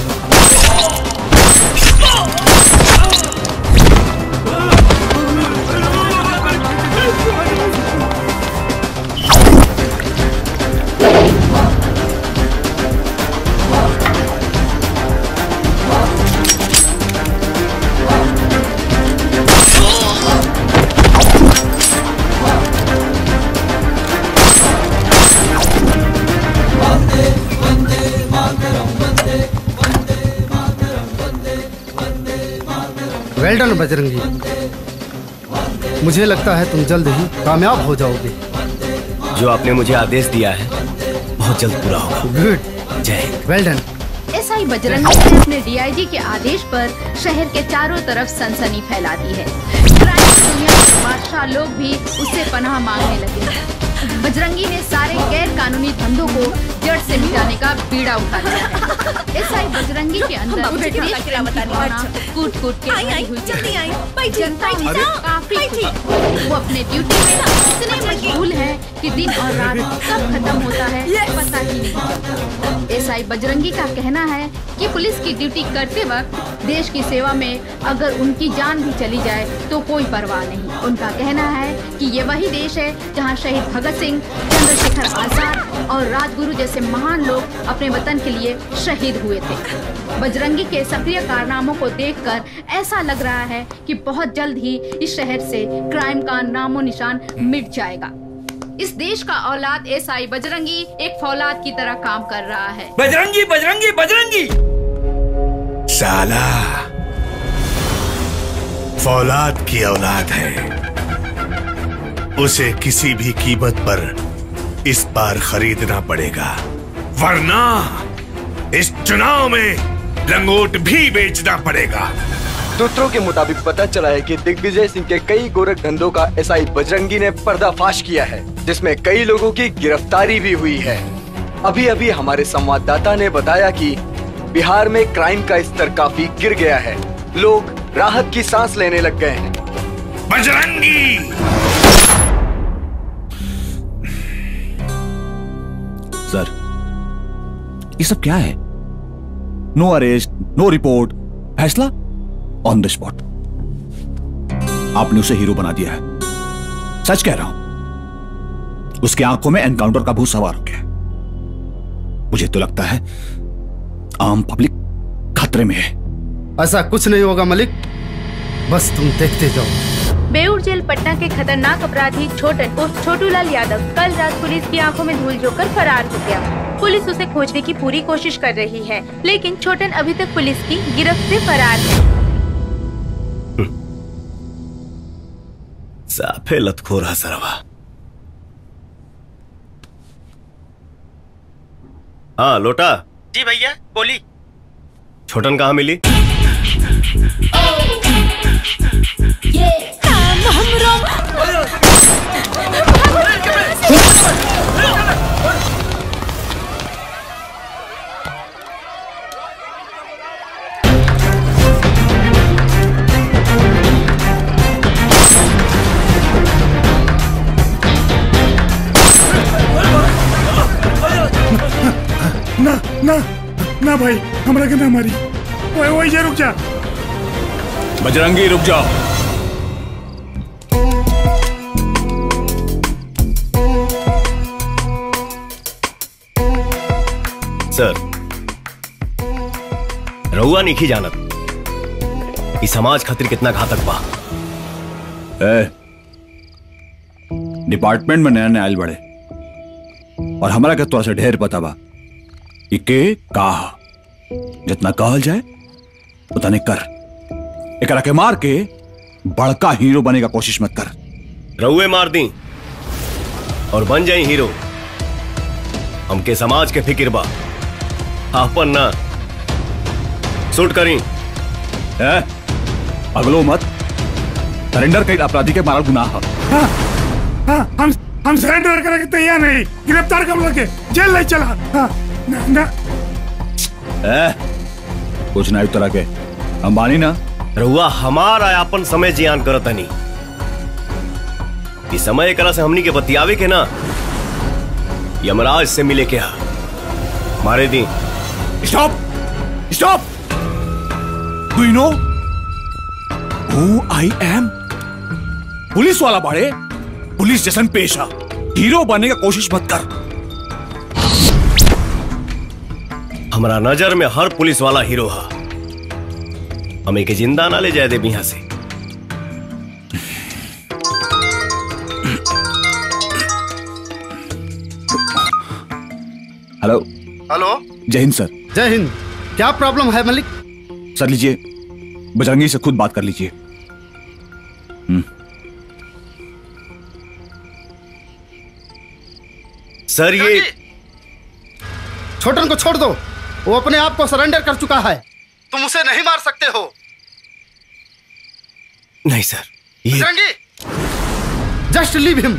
वेल डन बजरंगी, मुझे लगता है तुम जल्द ही कामयाब हो जाओगे। जो आपने मुझे आदेश दिया है बहुत जल्द पूरा होगा। गुड, जय हिंद। Well done. एसआई बजरंगी ने अपने डीआईजी के आदेश पर शहर के चारों तरफ सनसनी फैला दी है। क्राइम की दुनिया के बादशाह लोग भी उससे पनाह मांगने लगे। बजरंगी ने सारे गैर कानूनी धंधों को जड़ से मिटाने का बीड़ा उठा लिया है। एसआई बजरंगी के अंदर कूट कूट के भरी हुई जनता काफी खुश। वो अपने ड्यूटी में इतने मशगूल है कि दिन और रात कब खत्म होता है पता ही नहीं चलता। एसआई बजरंगी का कहना है कि पुलिस की ड्यूटी करते वक्त देश की सेवा में अगर उनकी जान भी चली जाए तो कोई परवाह नहीं। उनका कहना है कि ये वही देश है जहां शहीद भगत सिंह, चंद्रशेखर आजाद और राजगुरु जैसे महान लोग अपने वतन के लिए शहीद हुए थे। बजरंगी के सक्रिय कारनामों को देखकर ऐसा लग रहा है कि बहुत जल्द ही इस शहर से क्राइम का नामो निशान मिट जाएगा। इस देश का औलाद एसआई बजरंगी एक फौलाद की तरह काम कर रहा है। बजरंगी बजरंगी बजरंगी साला फौलाद की औलाद है, उसे किसी भी कीमत पर इस बार खरीदना पड़ेगा, वरना इस चुनाव में लंगोट भी बेचना पड़ेगा। सूत्रों के मुताबिक पता चला है कि दिग्विजय सिंह के कई गोरख धंधों का एसआई बजरंगी ने पर्दाफाश किया है, जिसमें कई लोगों की गिरफ्तारी भी हुई है। अभी अभी हमारे संवाददाता ने बताया कि बिहार में क्राइम का स्तर काफी गिर गया है, लोग राहत की सांस लेने लग गए हैं। बजरंगी सर, ये सब क्या है? नो अरेस्ट, नो रिपोर्ट, फैसला ऑन द स्पॉट। आपने उसे हीरो बना दिया है, सच कह रहा हूं। उसकी आंखों में एनकाउंटर का भूत सवार हो गया। मुझे तो लगता है आम पब्लिक खतरे में है। ऐसा कुछ नहीं होगा मलिक, बस तुम देखते जाओ। बेऊर जेल पटना के खतरनाक अपराधी छोटन उर्फ छोटूलाल यादव कल रात पुलिस की आंखों में धूल झोंककर फरार हो गया। पुलिस उसे खोजने की पूरी कोशिश कर रही है, लेकिन छोटन अभी तक पुलिस की गिरफ्त से फरार है। साफे लतखोर है सरवा। हाँ लोटा। जी भैया बोली। छोटन कहाँ मिली? ना ना ना भाई, हमरा के ना मारी। वही जे रुक जा। बजरंगी रुक जाओ। सर, रहुआ नहीं जानत कि समाज खातिर कितना घातक बा। डिपार्टमेंट में नया नया आयल बड़े और हमारा के तोरा से ढेर पता बा कि के कहा जितना कहल जाए उतने कर। एकरा के मार के बड़का हीरो बने का कोशिश मत कर। रहुए मार दी और बन जाए हीरो। हमके समाज के फिक्र बा, आपन ना। सूट करी। अगलो मत। सरेंडर कई अपराधी के मारा गुनाह। हम सरेंडर करने के तैयार नहीं। गिरफ्तार कर लगे जेल ले चला। ना, ना। कुछ ना तरह के हम बानी ना। रहुआ हमारा अपन समय जियान करत नहीं। इस समय करा से हमनी के बतियावे के ना यमराज से मिले के मारे दी। Stop stop. Do you know who I M? Police वाला बाड़े, पुलिस जैसन पेशा। हीरो बनने का कोशिश मत कर। हमारा नजर में हर पुलिस वाला हीरो है। हमें के जिंदा ना ले जाए दे यहां से। Hello hello. जय हिंद सर। जय हिंद। क्या प्रॉब्लम है मलिक? सर लीजिए, बजरंगी से खुद बात कर लीजिए। सर ये छोटन को छोड़ दो, वो अपने आप को सरेंडर कर चुका है। तुम उसे नहीं मार सकते हो। नहीं सर, ये जस्ट लीव हिम।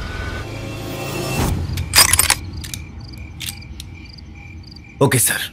ओके सर।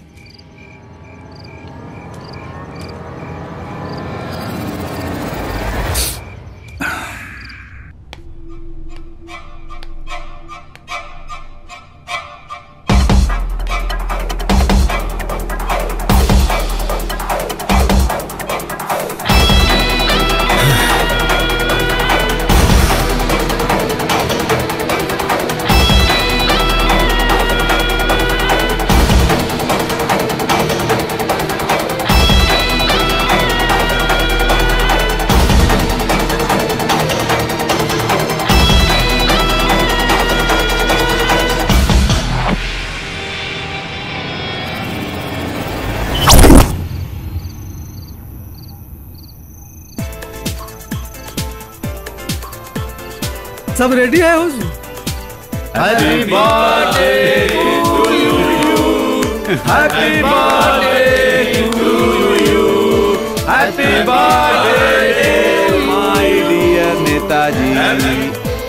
सब रेडी है हुजूर? Happy birthday to you, happy birthday to you, happy birthday my dear Netaji.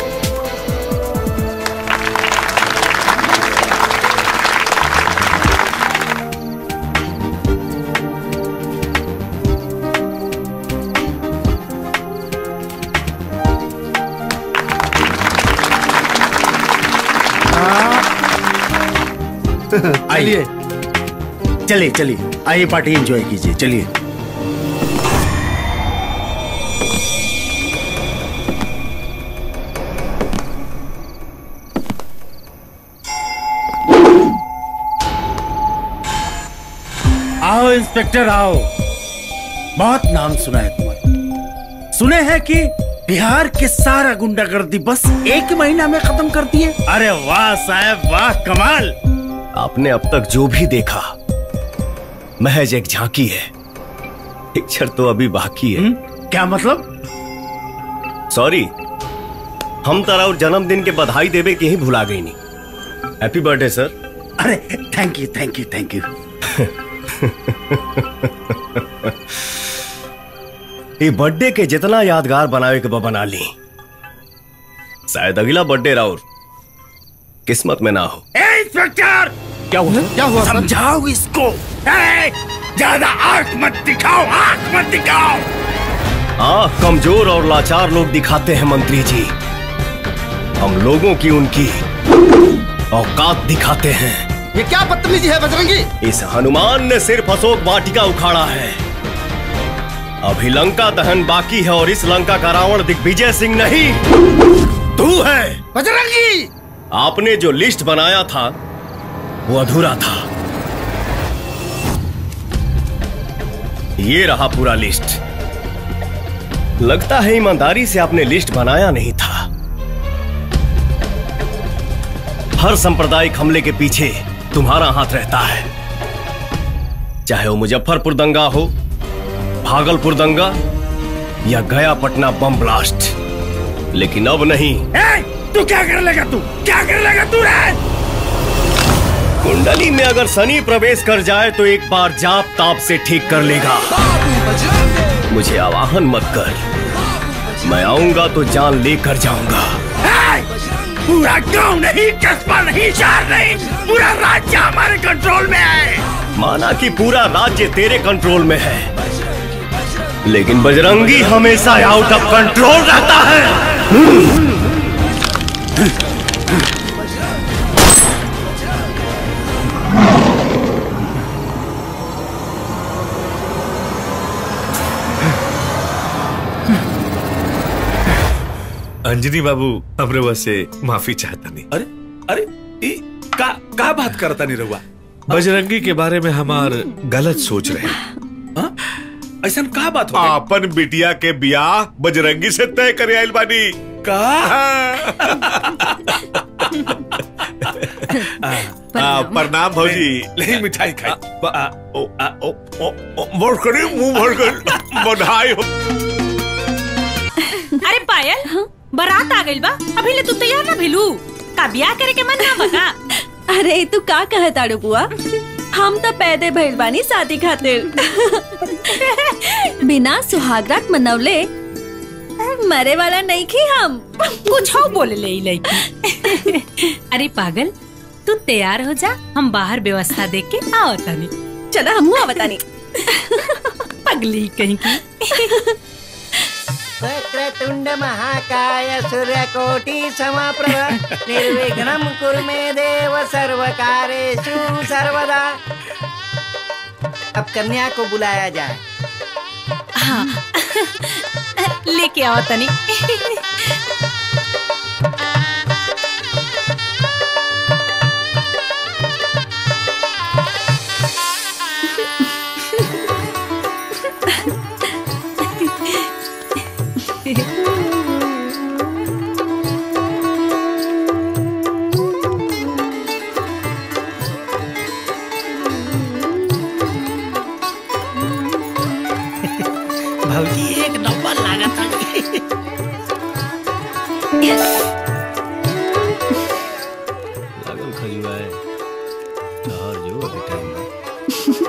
आइए, चलिए चलिए, आइए पार्टी एंजॉय कीजिए। चलिए आओ इंस्पेक्टर आओ। बहुत नाम सुना है तुम्हारा। सुने हैं कि बिहार के सारा गुंडागर्दी बस एक महीना में खत्म कर दिए। अरे वाह साहब वाह, कमाल। आपने अब तक जो भी देखा महज एक झांकी है, पिक्चर तो अभी बाकी है। क्या मतलब? सॉरी, हम तारा और जन्मदिन के बधाई देवे के ही भुला गई नहीं। Happy birthday sir. अरे thank you thank you thank you. ये बर्थडे के जितना यादगार बनावे के बना ली, शायद अगला बर्थडे राउर किस्मत में ना हो। इंस्पेक्टर, क्या हुआ? क्या हुआ? समझाओ इसको। ज्यादा आंख मत दिखाओ, आंख मत दिखाओ। आंख कमजोर और लाचार लोग दिखाते हैं मंत्री जी, हम लोगों की उनकी औकात दिखाते हैं। ये क्या बदतमीजी है बजरंगी? इस हनुमान ने सिर्फ अशोक वाटिका उखाड़ा है, अभी लंका दहन बाकी है और इस लंका का रावण दिग्विजय सिंह नहीं, तू है बजरंगी। आपने जो लिस्ट बनाया था वो अधूरा था। ये रहा पूरा लिस्ट। लगता है ईमानदारी से आपने लिस्ट बनाया नहीं था। हर सांप्रदायिक हमले के पीछे तुम्हारा हाथ रहता है, चाहे वो मुजफ्फरपुर दंगा हो, भागलपुर दंगा या गया पटना बम ब्लास्ट, लेकिन अब नहीं। तू क्या कर लेगा? तू क्या कर लेगा? तू रे कुंडली में अगर शनि प्रवेश कर जाए तो एक बार जाप ताप से ठीक कर लेगा। मुझे आवाहन मत कर, मैं आऊंगा तो जान लेकर जाऊंगा। पूरा गांव नहीं, कस्बा नहीं, शहर नहीं, पूरा राज्य हमारे कंट्रोल में है। माना कि पूरा राज्य तेरे कंट्रोल में है, लेकिन बजरंगी हमेशा आउट ऑफ कंट्रोल रहता है। अंजनी बाबू, हमरे वसे माफी चाहता नहीं। अरे अरे का बात करता नहीं रहुआ? बजरंगी के बारे में हमार गलत सोच रहे हैं। ऐसा का बात हो? आपन बिटिया के ब्याह बजरंगी से तय करे आइल बानी का? प्रणाम भौजी। नहीं मिठाई खाई। मुंह भर कर बधाई हो। अरे पायल, बारात आ गइल बा, अभी ले तू तैयार ना भेलू? का ब्याह करे के मन ना बका? अरे तू का कहताड़ू बुआ, हम तो पैदे भइल बानी शादी खातिर। बिना सुहागरात मनवले मरे वाला नहीं की हम। कुछ हो बोले ले लड़की। अरे पागल, तू तैयार हो जा, हम बाहर व्यवस्था देख के आओ तानी। चला हम आवतानी। पगली कहीं की। वक्रतुंड महाकाय सूर्यकोटि समप्रभ निर्विघ्नं कुरु मे देव सर्वकारेषु सर्वदा। अब कन्या को बुलाया जाए। हाँ, लेके आओ तनी। भौजी एक नंबर लागत है। लगन खजुआ है, और जो अभी टाइम है।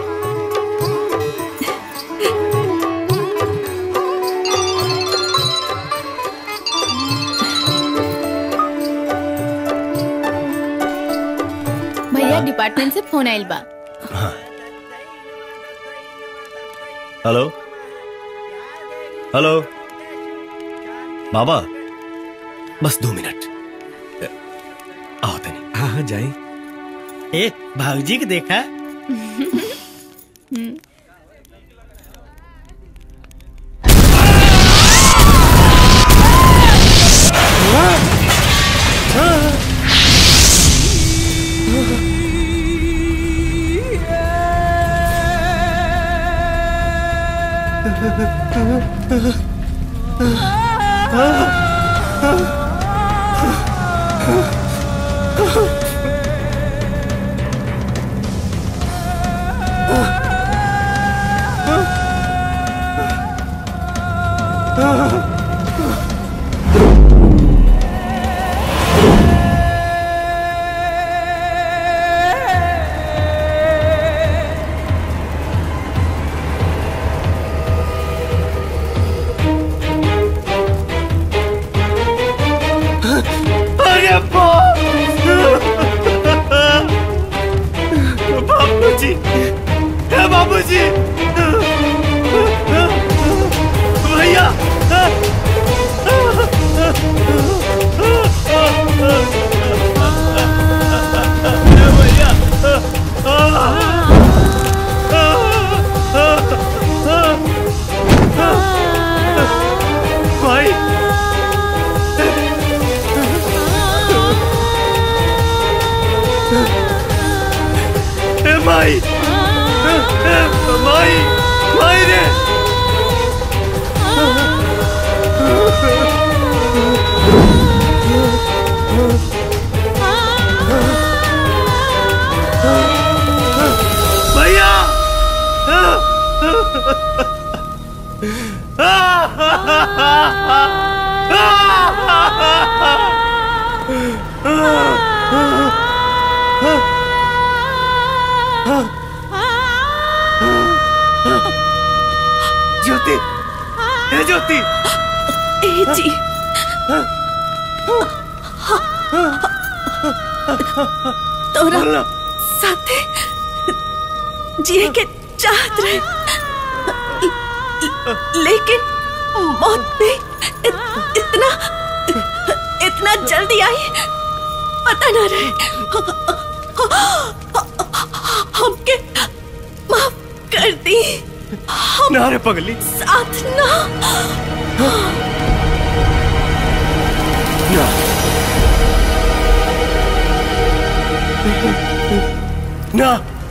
भैया डिपार्टमेंट से फोन आइल बा। हेलो हेलो बाबा, बस 2 मिनट आओ तनी। हाँ हाँ जाए। ए भाऊजी के देखा? बाबूजी, बाबूजी, भैया, भाई, माई, माई, माई रे, भैया, ज्योति, ज्योति, जी, तोरा साथे जिए के चाहत रहे, लेकिन मौत में इतना जल्दी आई पता न रहे। हमके माफ कर दी। ना रे पगली, साथ ना, ना,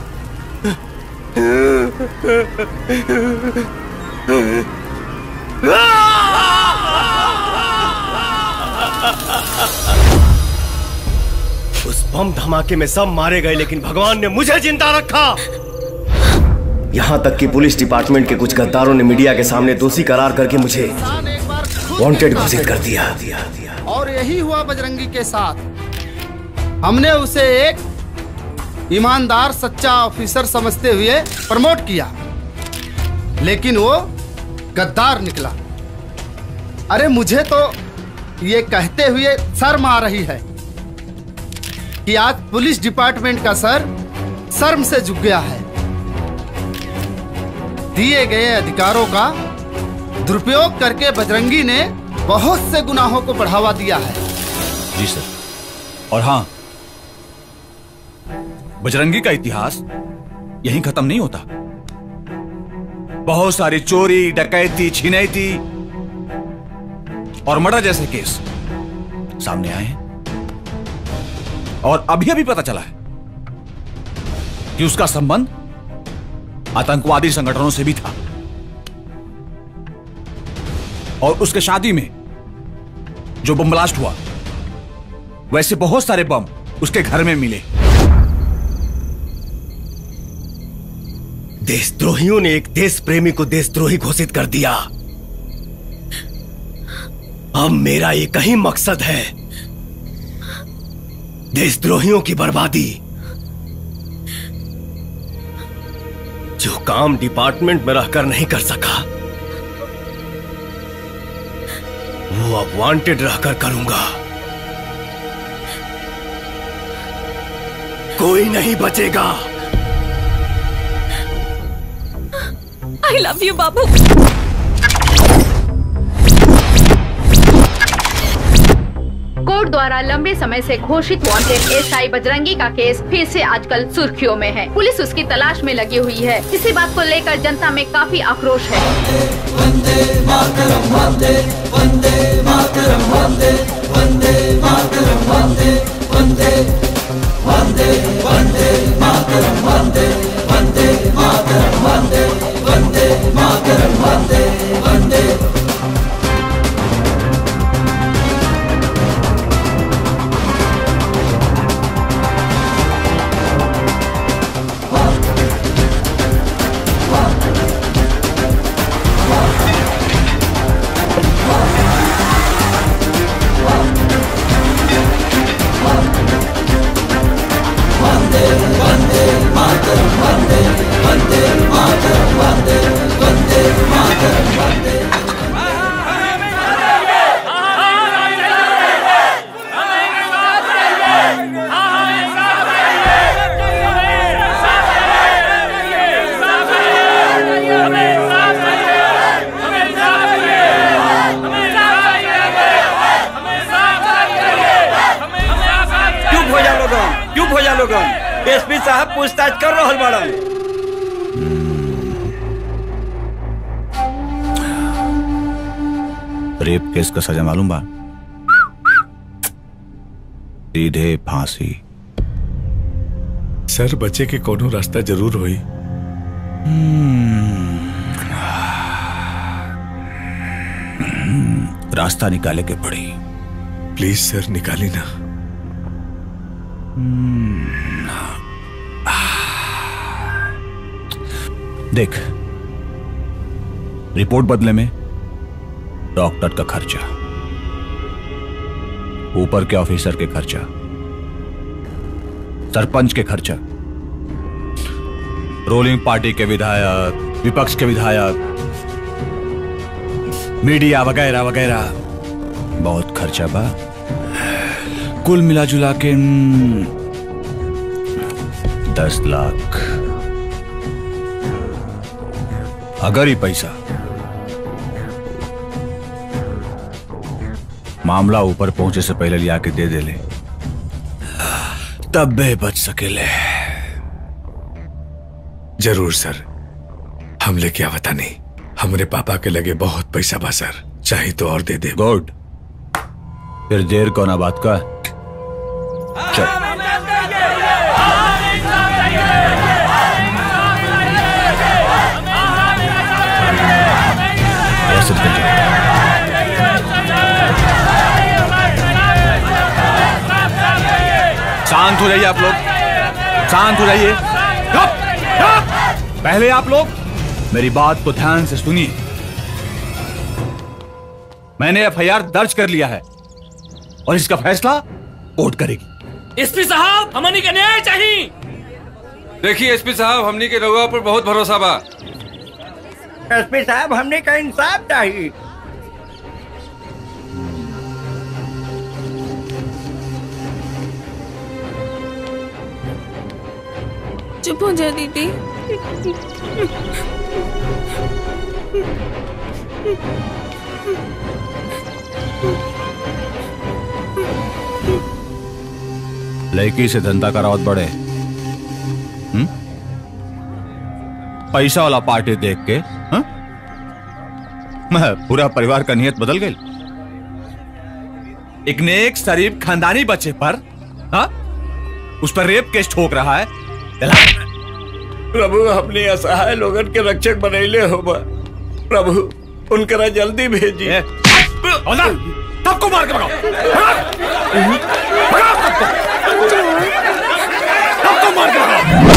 उस बम धमाके में सब मारे गए, लेकिन भगवान ने मुझे जिंदा रखा। यहां तक कि पुलिस डिपार्टमेंट के कुछ गद्दारों ने मीडिया के सामने दोषी करार करके मुझे वांटेड घोषित कर दिया। और यही हुआ बजरंगी के साथ। हमने उसे एक ईमानदार सच्चा ऑफिसर समझते हुए प्रमोट किया, लेकिन वो गद्दार निकला। अरे मुझे तो ये कहते हुए शर्म आ रही है कि आज पुलिस डिपार्टमेंट का सर शर्म से झुक गया है। दिए गए अधिकारों का दुरुपयोग करके बजरंगी ने बहुत से गुनाहों को बढ़ावा दिया है। जी सर। और हाँ, बजरंगी का इतिहास यहीं खत्म नहीं होता। बहुत सारी चोरी, डकैती, छिनैती और मर्डर जैसे केस सामने आए हैं। और अभी अभी पता चला है कि उसका संबंध आतंकवादी संगठनों से भी था। और उसके शादी में जो बम ब्लास्ट हुआ, वैसे बहुत सारे बम उसके घर में मिले। देशद्रोहियों ने एक देश प्रेमी को देशद्रोही घोषित कर दिया। अब मेरा एक ही मकसद है, देशद्रोहियों की बर्बादी। जो काम डिपार्टमेंट में रहकर नहीं कर सका, वो अब वांटेड रहकर करूंगा। कोई नहीं बचेगा। I love you, बाबू। कोर्ट द्वारा लंबे समय से घोषित वांटेड एसआई बजरंगी का केस फिर से आजकल सुर्खियों में है। पुलिस उसकी तलाश में लगी हुई है। इसी बात को लेकर जनता में काफी आक्रोश है। वंदे मातरम, वंदे वंदे मातरम, वंदे वंदे मातरम, वंदे वंदे वंदे वंदे मातरम, वंदे वंदे मातरम, वंदे वंदे मातरम, वंदे पूछताछ कर रहल बड़न। रेप केस का सजा मालूम बा? सीधे फांसी। सर बचे के कोनो रास्ता जरूर होई। रास्ता निकाले के पड़ी। प्लीज सर निकाली ना। देख, रिपोर्ट बदले में डॉक्टर का खर्चा, ऊपर के ऑफिसर के खर्चा, सरपंच के खर्चा, रूलिंग पार्टी के विधायक, विपक्ष के विधायक, मीडिया वगैरह वगैरह, बहुत खर्चा बा। कुल मिला जुला के 10 लाख। अगर ही पैसा मामला ऊपर पहुंचे से पहले लिया के दे दे ले, तब बे बच सकेले। जरूर सर, हम लेके आवता नहीं। हमरे पापा के लगे बहुत पैसा बा सर, चाहे तो और दे दे। गुड, फिर देर कोना बात का। चल। शांत हो जाइए आप लोग, शांत हो जाइए। पहले आप लोग मेरी बात को ध्यान से सुनिए। मैंने एफआईआर दर्ज कर लिया है और इसका फैसला कोर्ट करेगी। एसपी साहब, हमनी के न्याय चाहिए। देखिए एसपी साहब, हमनी के रउआ पर बहुत भरोसा बा। एसपी साहब, हमने का इंसाफ चाहिए। चुप हो जा दीदी। लड़की से धंधा करावत बड़े, पैसा वाला पार्टी देख के पूरा परिवार का नियत बदल गई। एक नेक शरीफ खानदानी बच्चे पर उस पर रेप केस ठोक रहा है। प्रभु, अपने असहाय लोगन के रक्षक बनैले हो प्रभु, उनकरा जल्दी भेजिए। सबको मार के भगाओ, सबको मार के भगाओ।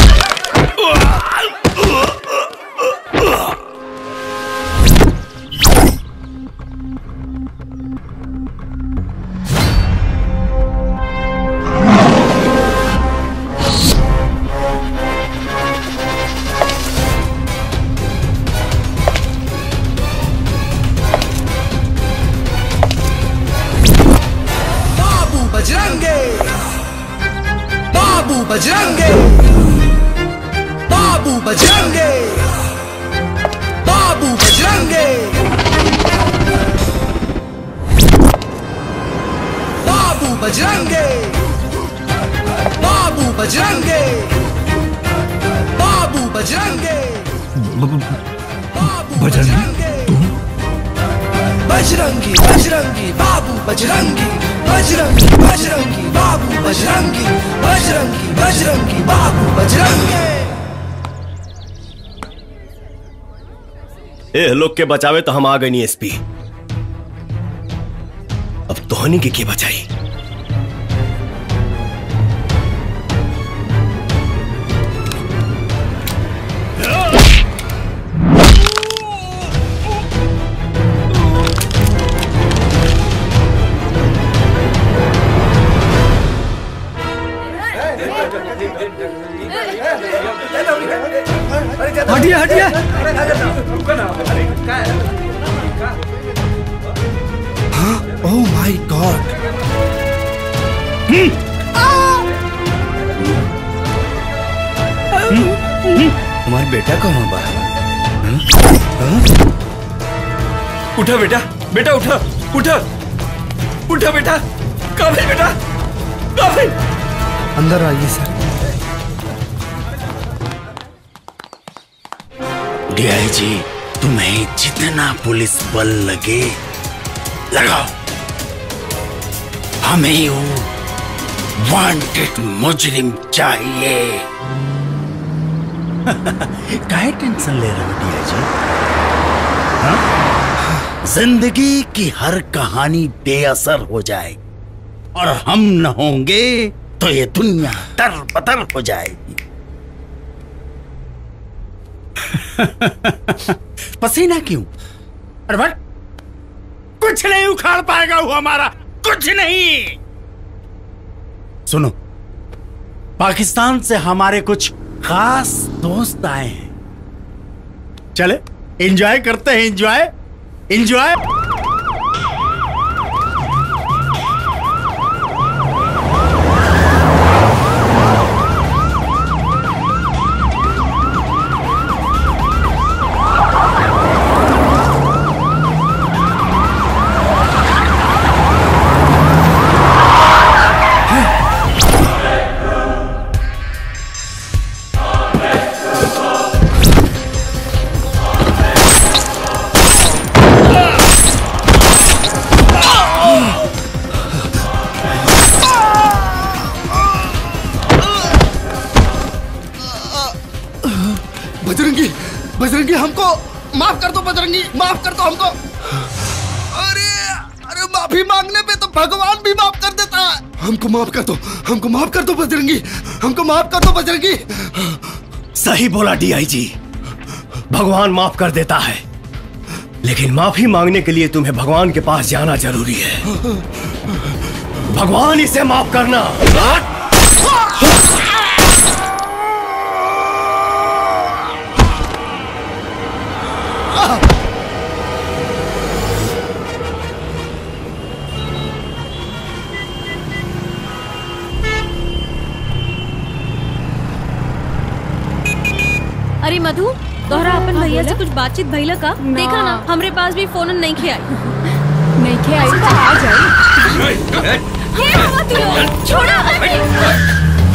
बजरंगे, बाबू बजरंगे, बाबू बजरंगे, बाबू बजरंगे, बाबू बजरंगे, बाबू बजरंगे, बजरंगे, बजरंगी बजरंगी बाबू बजरंगी, बजरंगी बजरंगी बाबू बजरंगी, बजरंगी बजरंगी बाबू बजरंगी। ए लोग के बचावे तो हम आ गए नहीं एसपी, अब तोहनी के बचाई। हटिए हटिए। हाँ, ओह माय गॉड। तुम्हारा बेटा कहाँ बा? उठा बेटा, बेटा उठा, उठा, उठा बेटा। कहाँ है बेटा? कहाँ है? अंदर आइए सर। डीआईजी, तुम्हें जितना पुलिस बल लगे लगाओ, हमें वो वांटेड मुजरिम चाहिए। काहे टेंशन ले रहे हो डीआईजी? जिंदगी की हर कहानी बेअसर हो जाएगी और हम न होंगे तो ये दुनिया तरबतर हो जाएगी। पसीना क्यों? अरे बट कुछ नहीं उखाड़ पाएगा वो हमारा, कुछ नहीं। सुनो, पाकिस्तान से हमारे कुछ खास दोस्त आए हैं, चले एंजॉय करते हैं। Enjoy enjoy. बजरंगी, बजरंगी हमको माफ कर दो, बजरंगी माफ कर दो हमको। अरे अरे माफी मांगने पे तो भगवान भी माफ कर देता है। हमको माफ कर दो, हमको माफ कर दो बजरंगी, हमको माफ कर दो बजरंगी। सही बोला डीआईजी, भगवान माफ कर देता है, लेकिन माफी मांगने के लिए तुम्हें भगवान के पास जाना जरूरी है। भगवान इसे माफ करना। अरे मधु, तोहरा अपन भैया से कुछ बातचीत भइला का? देखा ना, हमरे पास भी फोन नहीं किया। नहीं किया तो आ जाए। ये हुआ तू लोग, छोड़ा हमें।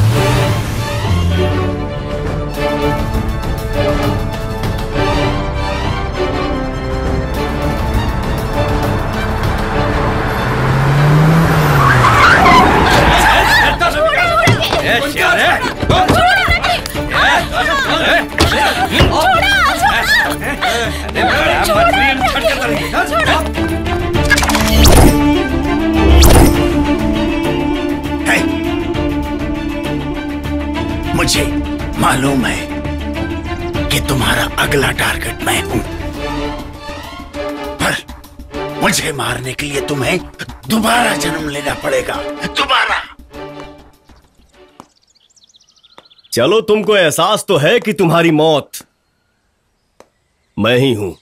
मुझे मालूम है कि तुम्हारा अगला टारगेट मैं हूं, पर मुझे मारने के लिए तुम्हें दोबारा जन्म लेना पड़ेगा, दोबारा। चलो, तुमको एहसास तो है कि तुम्हारी मौत मैं ही हूं।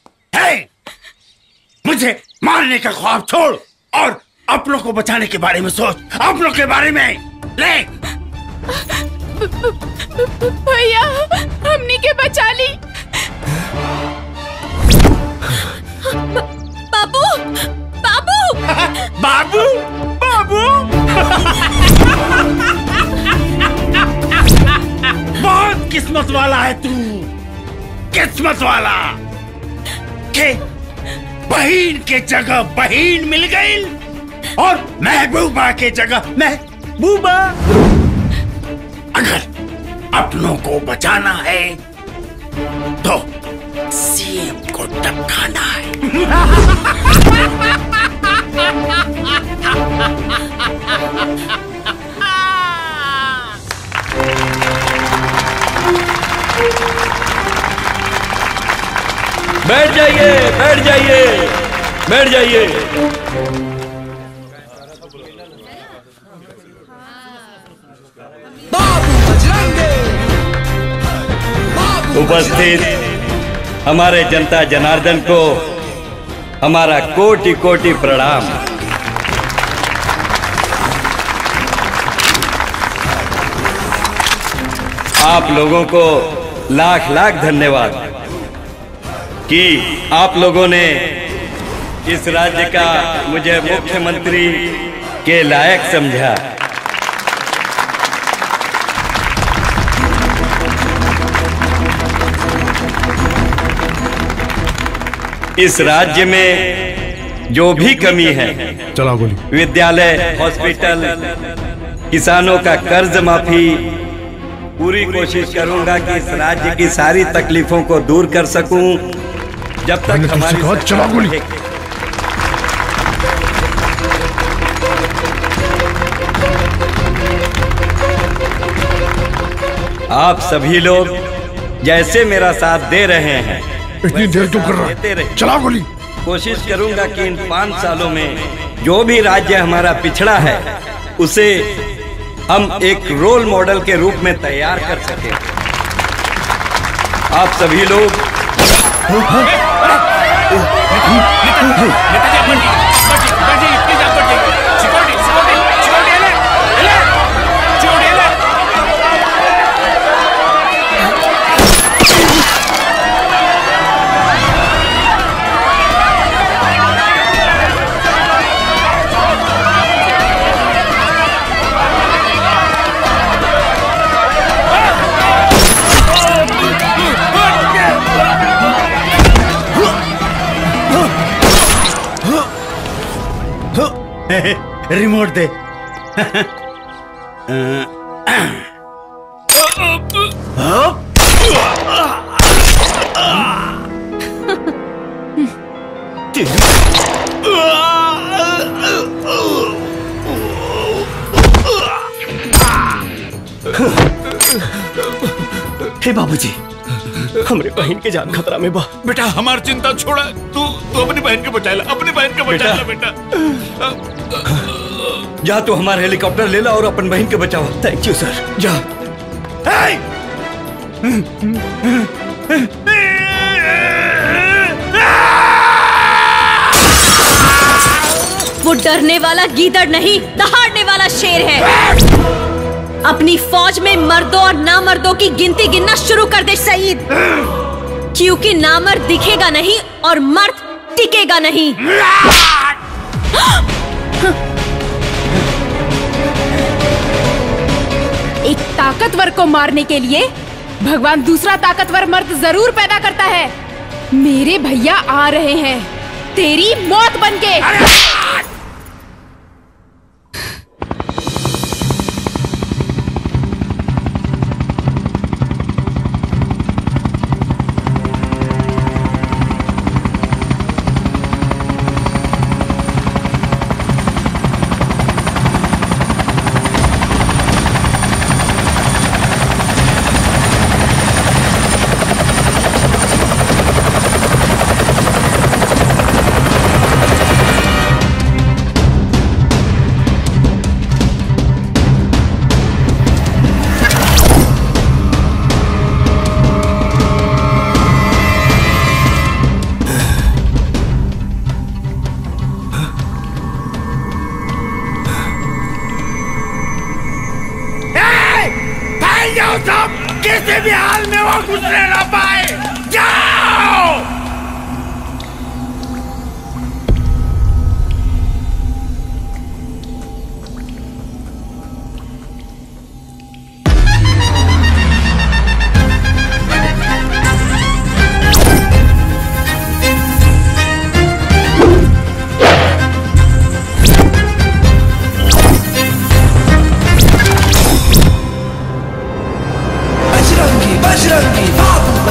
मुझे मारने का ख्वाब छोड़ और अपनों को बचाने के बारे में सोच, अपनों के बारे में। ले भैया, हमनी के बचा ली। बाबू, बाबू, बाबू, बाबू। बहुत किस्मत वाला है तू, किस्मत वाला के बहन के जगह बहन मिल गई और महबूबा के जगह महबूबा। अगर अपनों को बचाना है तो सीएम को टपकाना है। बैठ जाइए, बैठ जाइए, बैठ जाइए। उपस्थित हमारे जनता जनार्दन को हमारा कोटि कोटि प्रणाम। आप लोगों को लाख लाख धन्यवाद कि आप लोगों ने इस राज्य का मुझे मुख्यमंत्री के लायक समझा। इस राज्य में जो भी कमी है, चला गोली, विद्यालय, हॉस्पिटल, किसानों का कर्ज माफी, पूरी कोशिश करूंगा कि इस राज्य की सारी तकलीफों को दूर कर सकूं। जब तक हमारी चला गोली। आप सभी लोग जैसे मेरा साथ दे रहे हैं, इतनी देर क्यों कर रहा है? चला गोली। कोशिश करूंगा कि इन 5 सालों में जो भी राज्य हमारा पिछड़ा है उसे हम एक रोल मॉडल के रूप में तैयार कर सकें। आप सभी लोग रिमोट दे। हे बाबूजी, हमरे बहन के जान खतरा में बा। बेटा हमार चिंता छोड़ा, तू अपनी बहन को बचाएला, अपनी बहन को बचाएला बेटा। जा तू हमारा हेलीकॉप्टर ले ला और अपन बहन के बचाओ। Thank you sir. जा। वो डरने वाला गीदड़ नहीं, दहाड़ने वाला शेर है। अपनी फौज में मर्दों और नामर्दों की गिनती गिनना शुरू कर दे सईद, क्योंकि नामर्द दिखेगा नहीं और मर्द टिकेगा नहीं। एक ताकतवर को मारने के लिए भगवान दूसरा ताकतवर मर्द जरूर पैदा करता है। मेरे भैया आ रहे हैं तेरी मौत बनके। किसी भी हाल में वो गुजरे ना पाए। जाओ। बजरंगी बाबू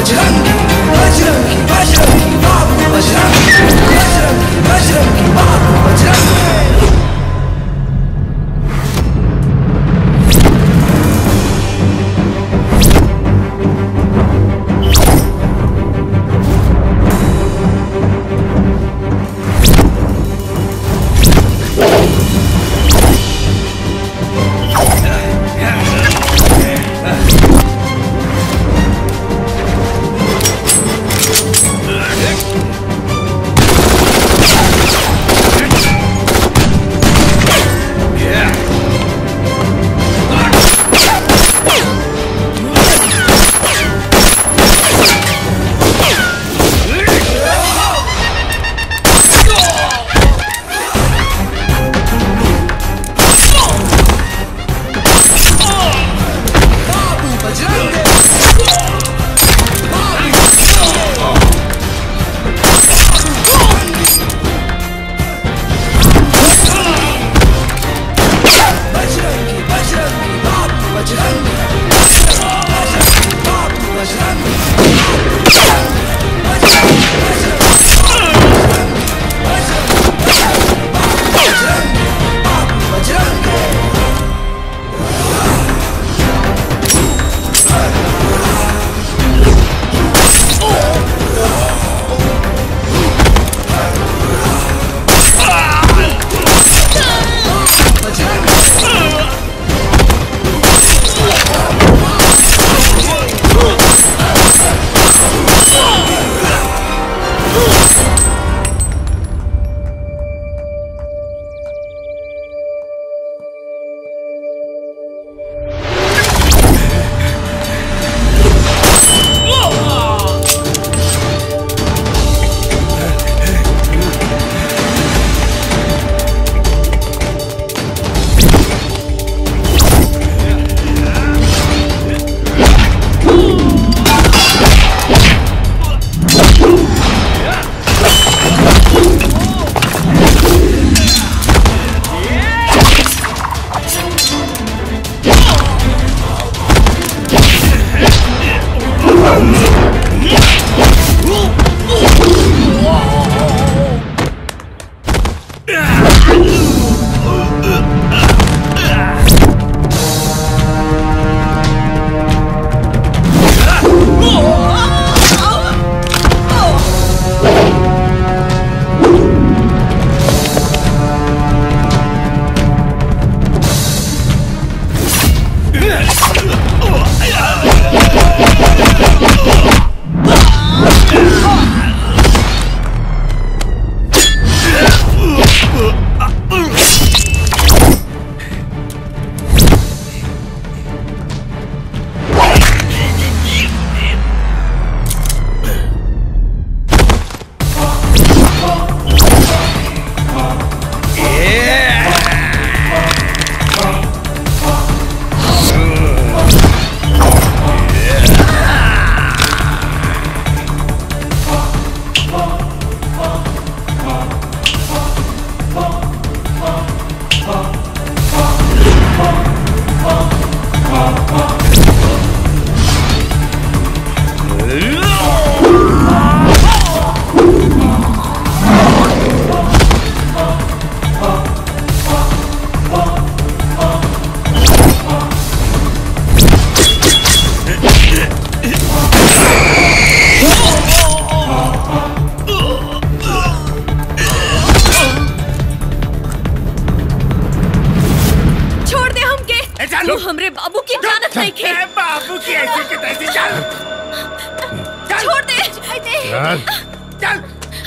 तू हमरे बाबू की जानत नहीं खे। बाबू की ऐसी की तैसी चल छोड़ दे। चल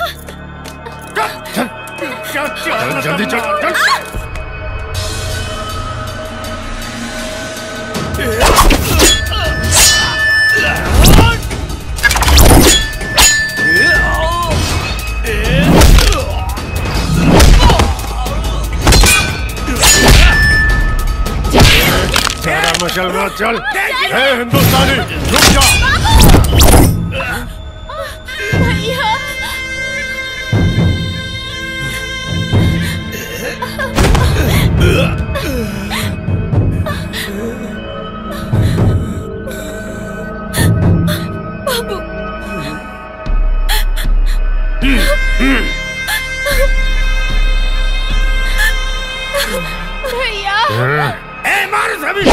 जल्दी चल। मचल चल। हे हिंदुस्तानी रुक जा। भैया बाबू भैया मारो सभी।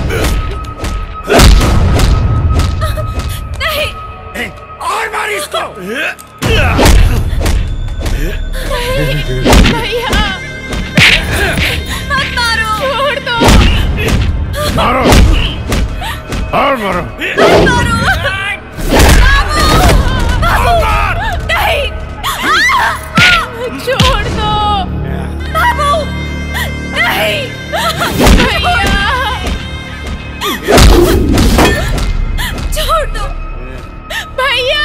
नहीं और मार इसको। भैया मत मारो। छोड़ दो। मारो और मारो। मत मारो। बाबू नहीं। छोड़ दो बाबू। नहीं भैया छोड़ दो भैया।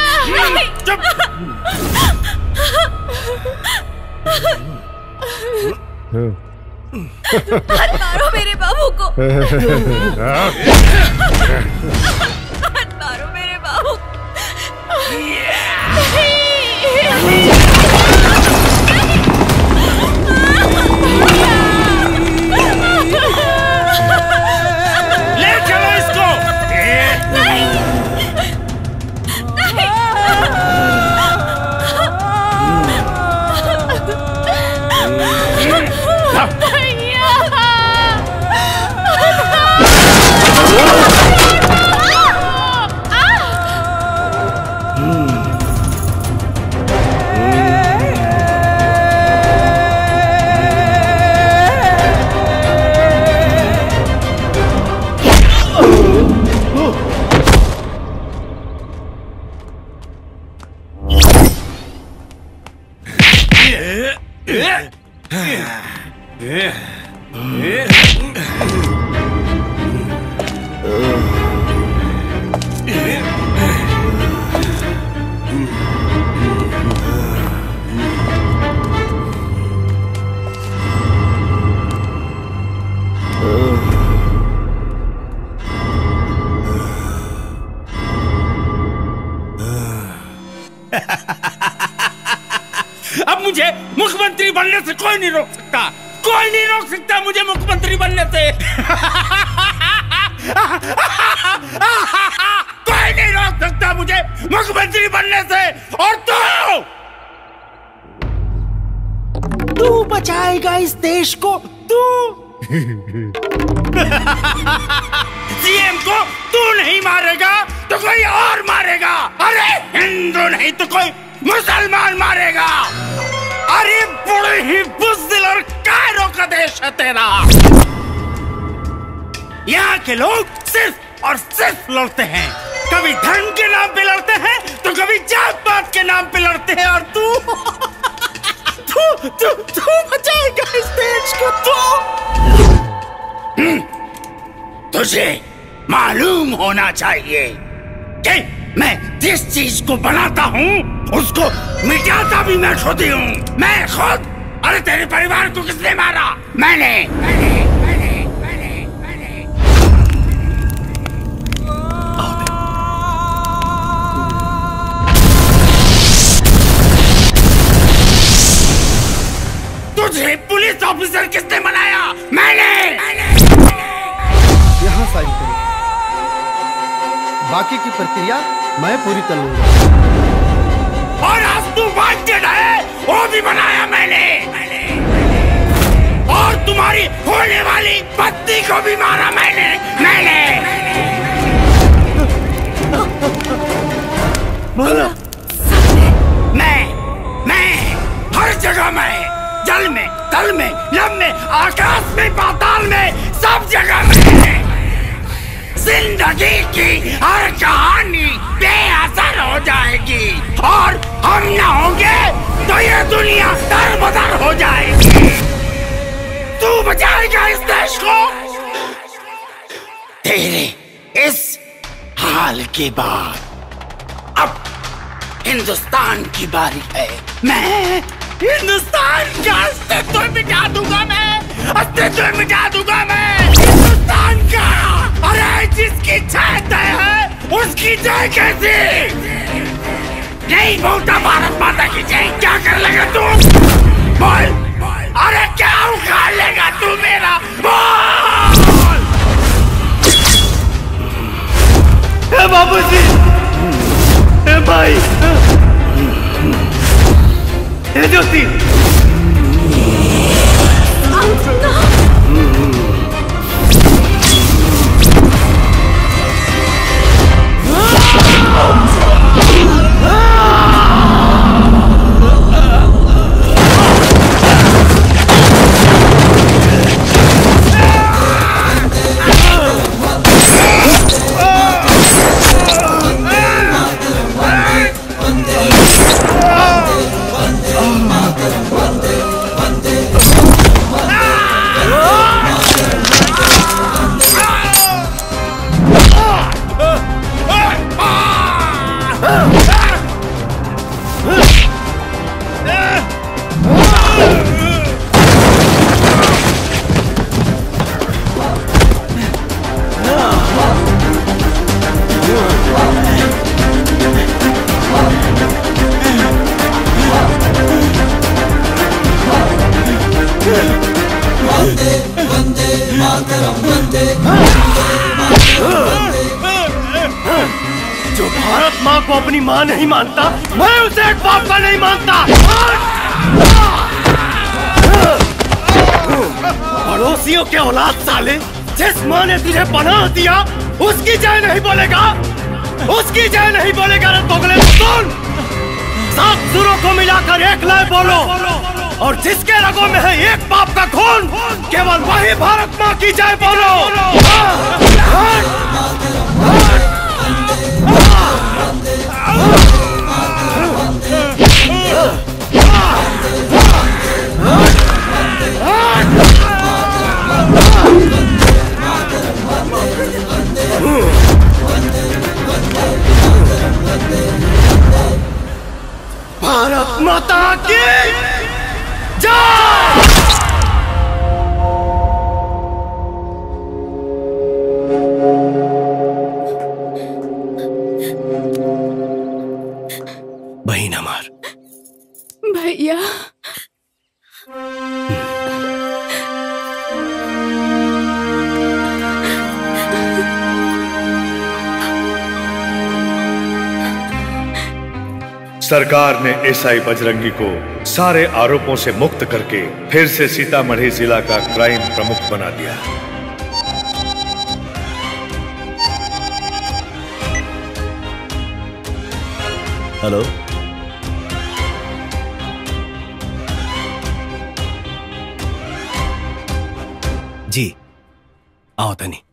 मत मारो मेरे बाबू को। मत मारो मेरे बाबू। ले चलो इसको। अब मुझे मुख्यमंत्री बनने से कोई नहीं रोक सकता। कोई नहीं रोक सकता मुझे मुख्यमंत्री बनने से। कोई नहीं रोक सकता मुझे मुख्यमंत्री बनने से। और तू बचाएगा इस देश को। तू सीएम को तू नहीं मारेगा तो कोई और मारेगा। अरे हिंदू नहीं तो कोई मुसलमान मारेगा। अरे बड़े ही बुज़दिल और कायरों का देश है तेरा। यहाँ के लोग सिर्फ और सिर्फ लड़ते हैं। कभी धर्म के नाम पे लड़ते हैं तो कभी जात पात के नाम पे लड़ते हैं। और तू बचाएगा इस देश को। तुझे मालूम होना चाहिए कि मैं जिस चीज को बनाता हूँ उसको मिटाता भी मैं खुद ही हूँ। मैं खुद। अरे तेरे परिवार को किसने मारा? मैंने। तुझे पुलिस ऑफिसर किसने बनाया? मैंने। यहाँ साइन करो। बाकी की प्रक्रिया मैं पूरी कर लूंगा। और आज तू वांटेड है वो भी बनाया मैंने। और तुम्हारी होने वाली पत्नी को भी मारा मैंने। मैं हर जगह मैं जल में, तल में, लब में, आकाश में, पाताल में, सब जगह में जिंदगी की हर कहानी बेअसर हो जाएगी और हम न होंगे तो ये दुनिया दरबदर हो जाएगी। तू बचाएगा इस देश को? तेरे इस हाल के बाद अब हिंदुस्तान की बारी है। मैं हिंदुस्तान का अस्तित्व मिटा दूंगा, मैं अस्तित्व मिटा दूंगा, मैं हिंदुस्तान का। अरे जिसकी जय तय है उसकी जय कैसी? नहीं बोलता भारत माता की जय। क्या कर लेगा तू? बोल। अरे क्या उखाड़ लेगा तू मेरा? बोल। ए बाबूजी, ए भाई, ए ज्योति, जो भारत माँ को अपनी माँ नहीं मानता, मैं उसे एक बाप का नहीं मानता। पड़ोसियों के औलाद साले, जिस माँ ने तुझे पनाह दिया उसकी जय नहीं बोलेगा, उसकी जय नहीं बोलेगा। रे दोगले सुन, 7 सुरों को मिलाकर एक लय बोलो, और जिसके रगों में है एक बाप का खून, केवल वही भारत माँ की जय बोलो। भारत माता की जय। बहन हमार। भैया, सरकार ने एसआई बजरंगी को सारे आरोपों से मुक्त करके फिर से सीतामढ़ी जिला का क्राइम प्रमुख बना दिया। हेलो, जी आओ तनी।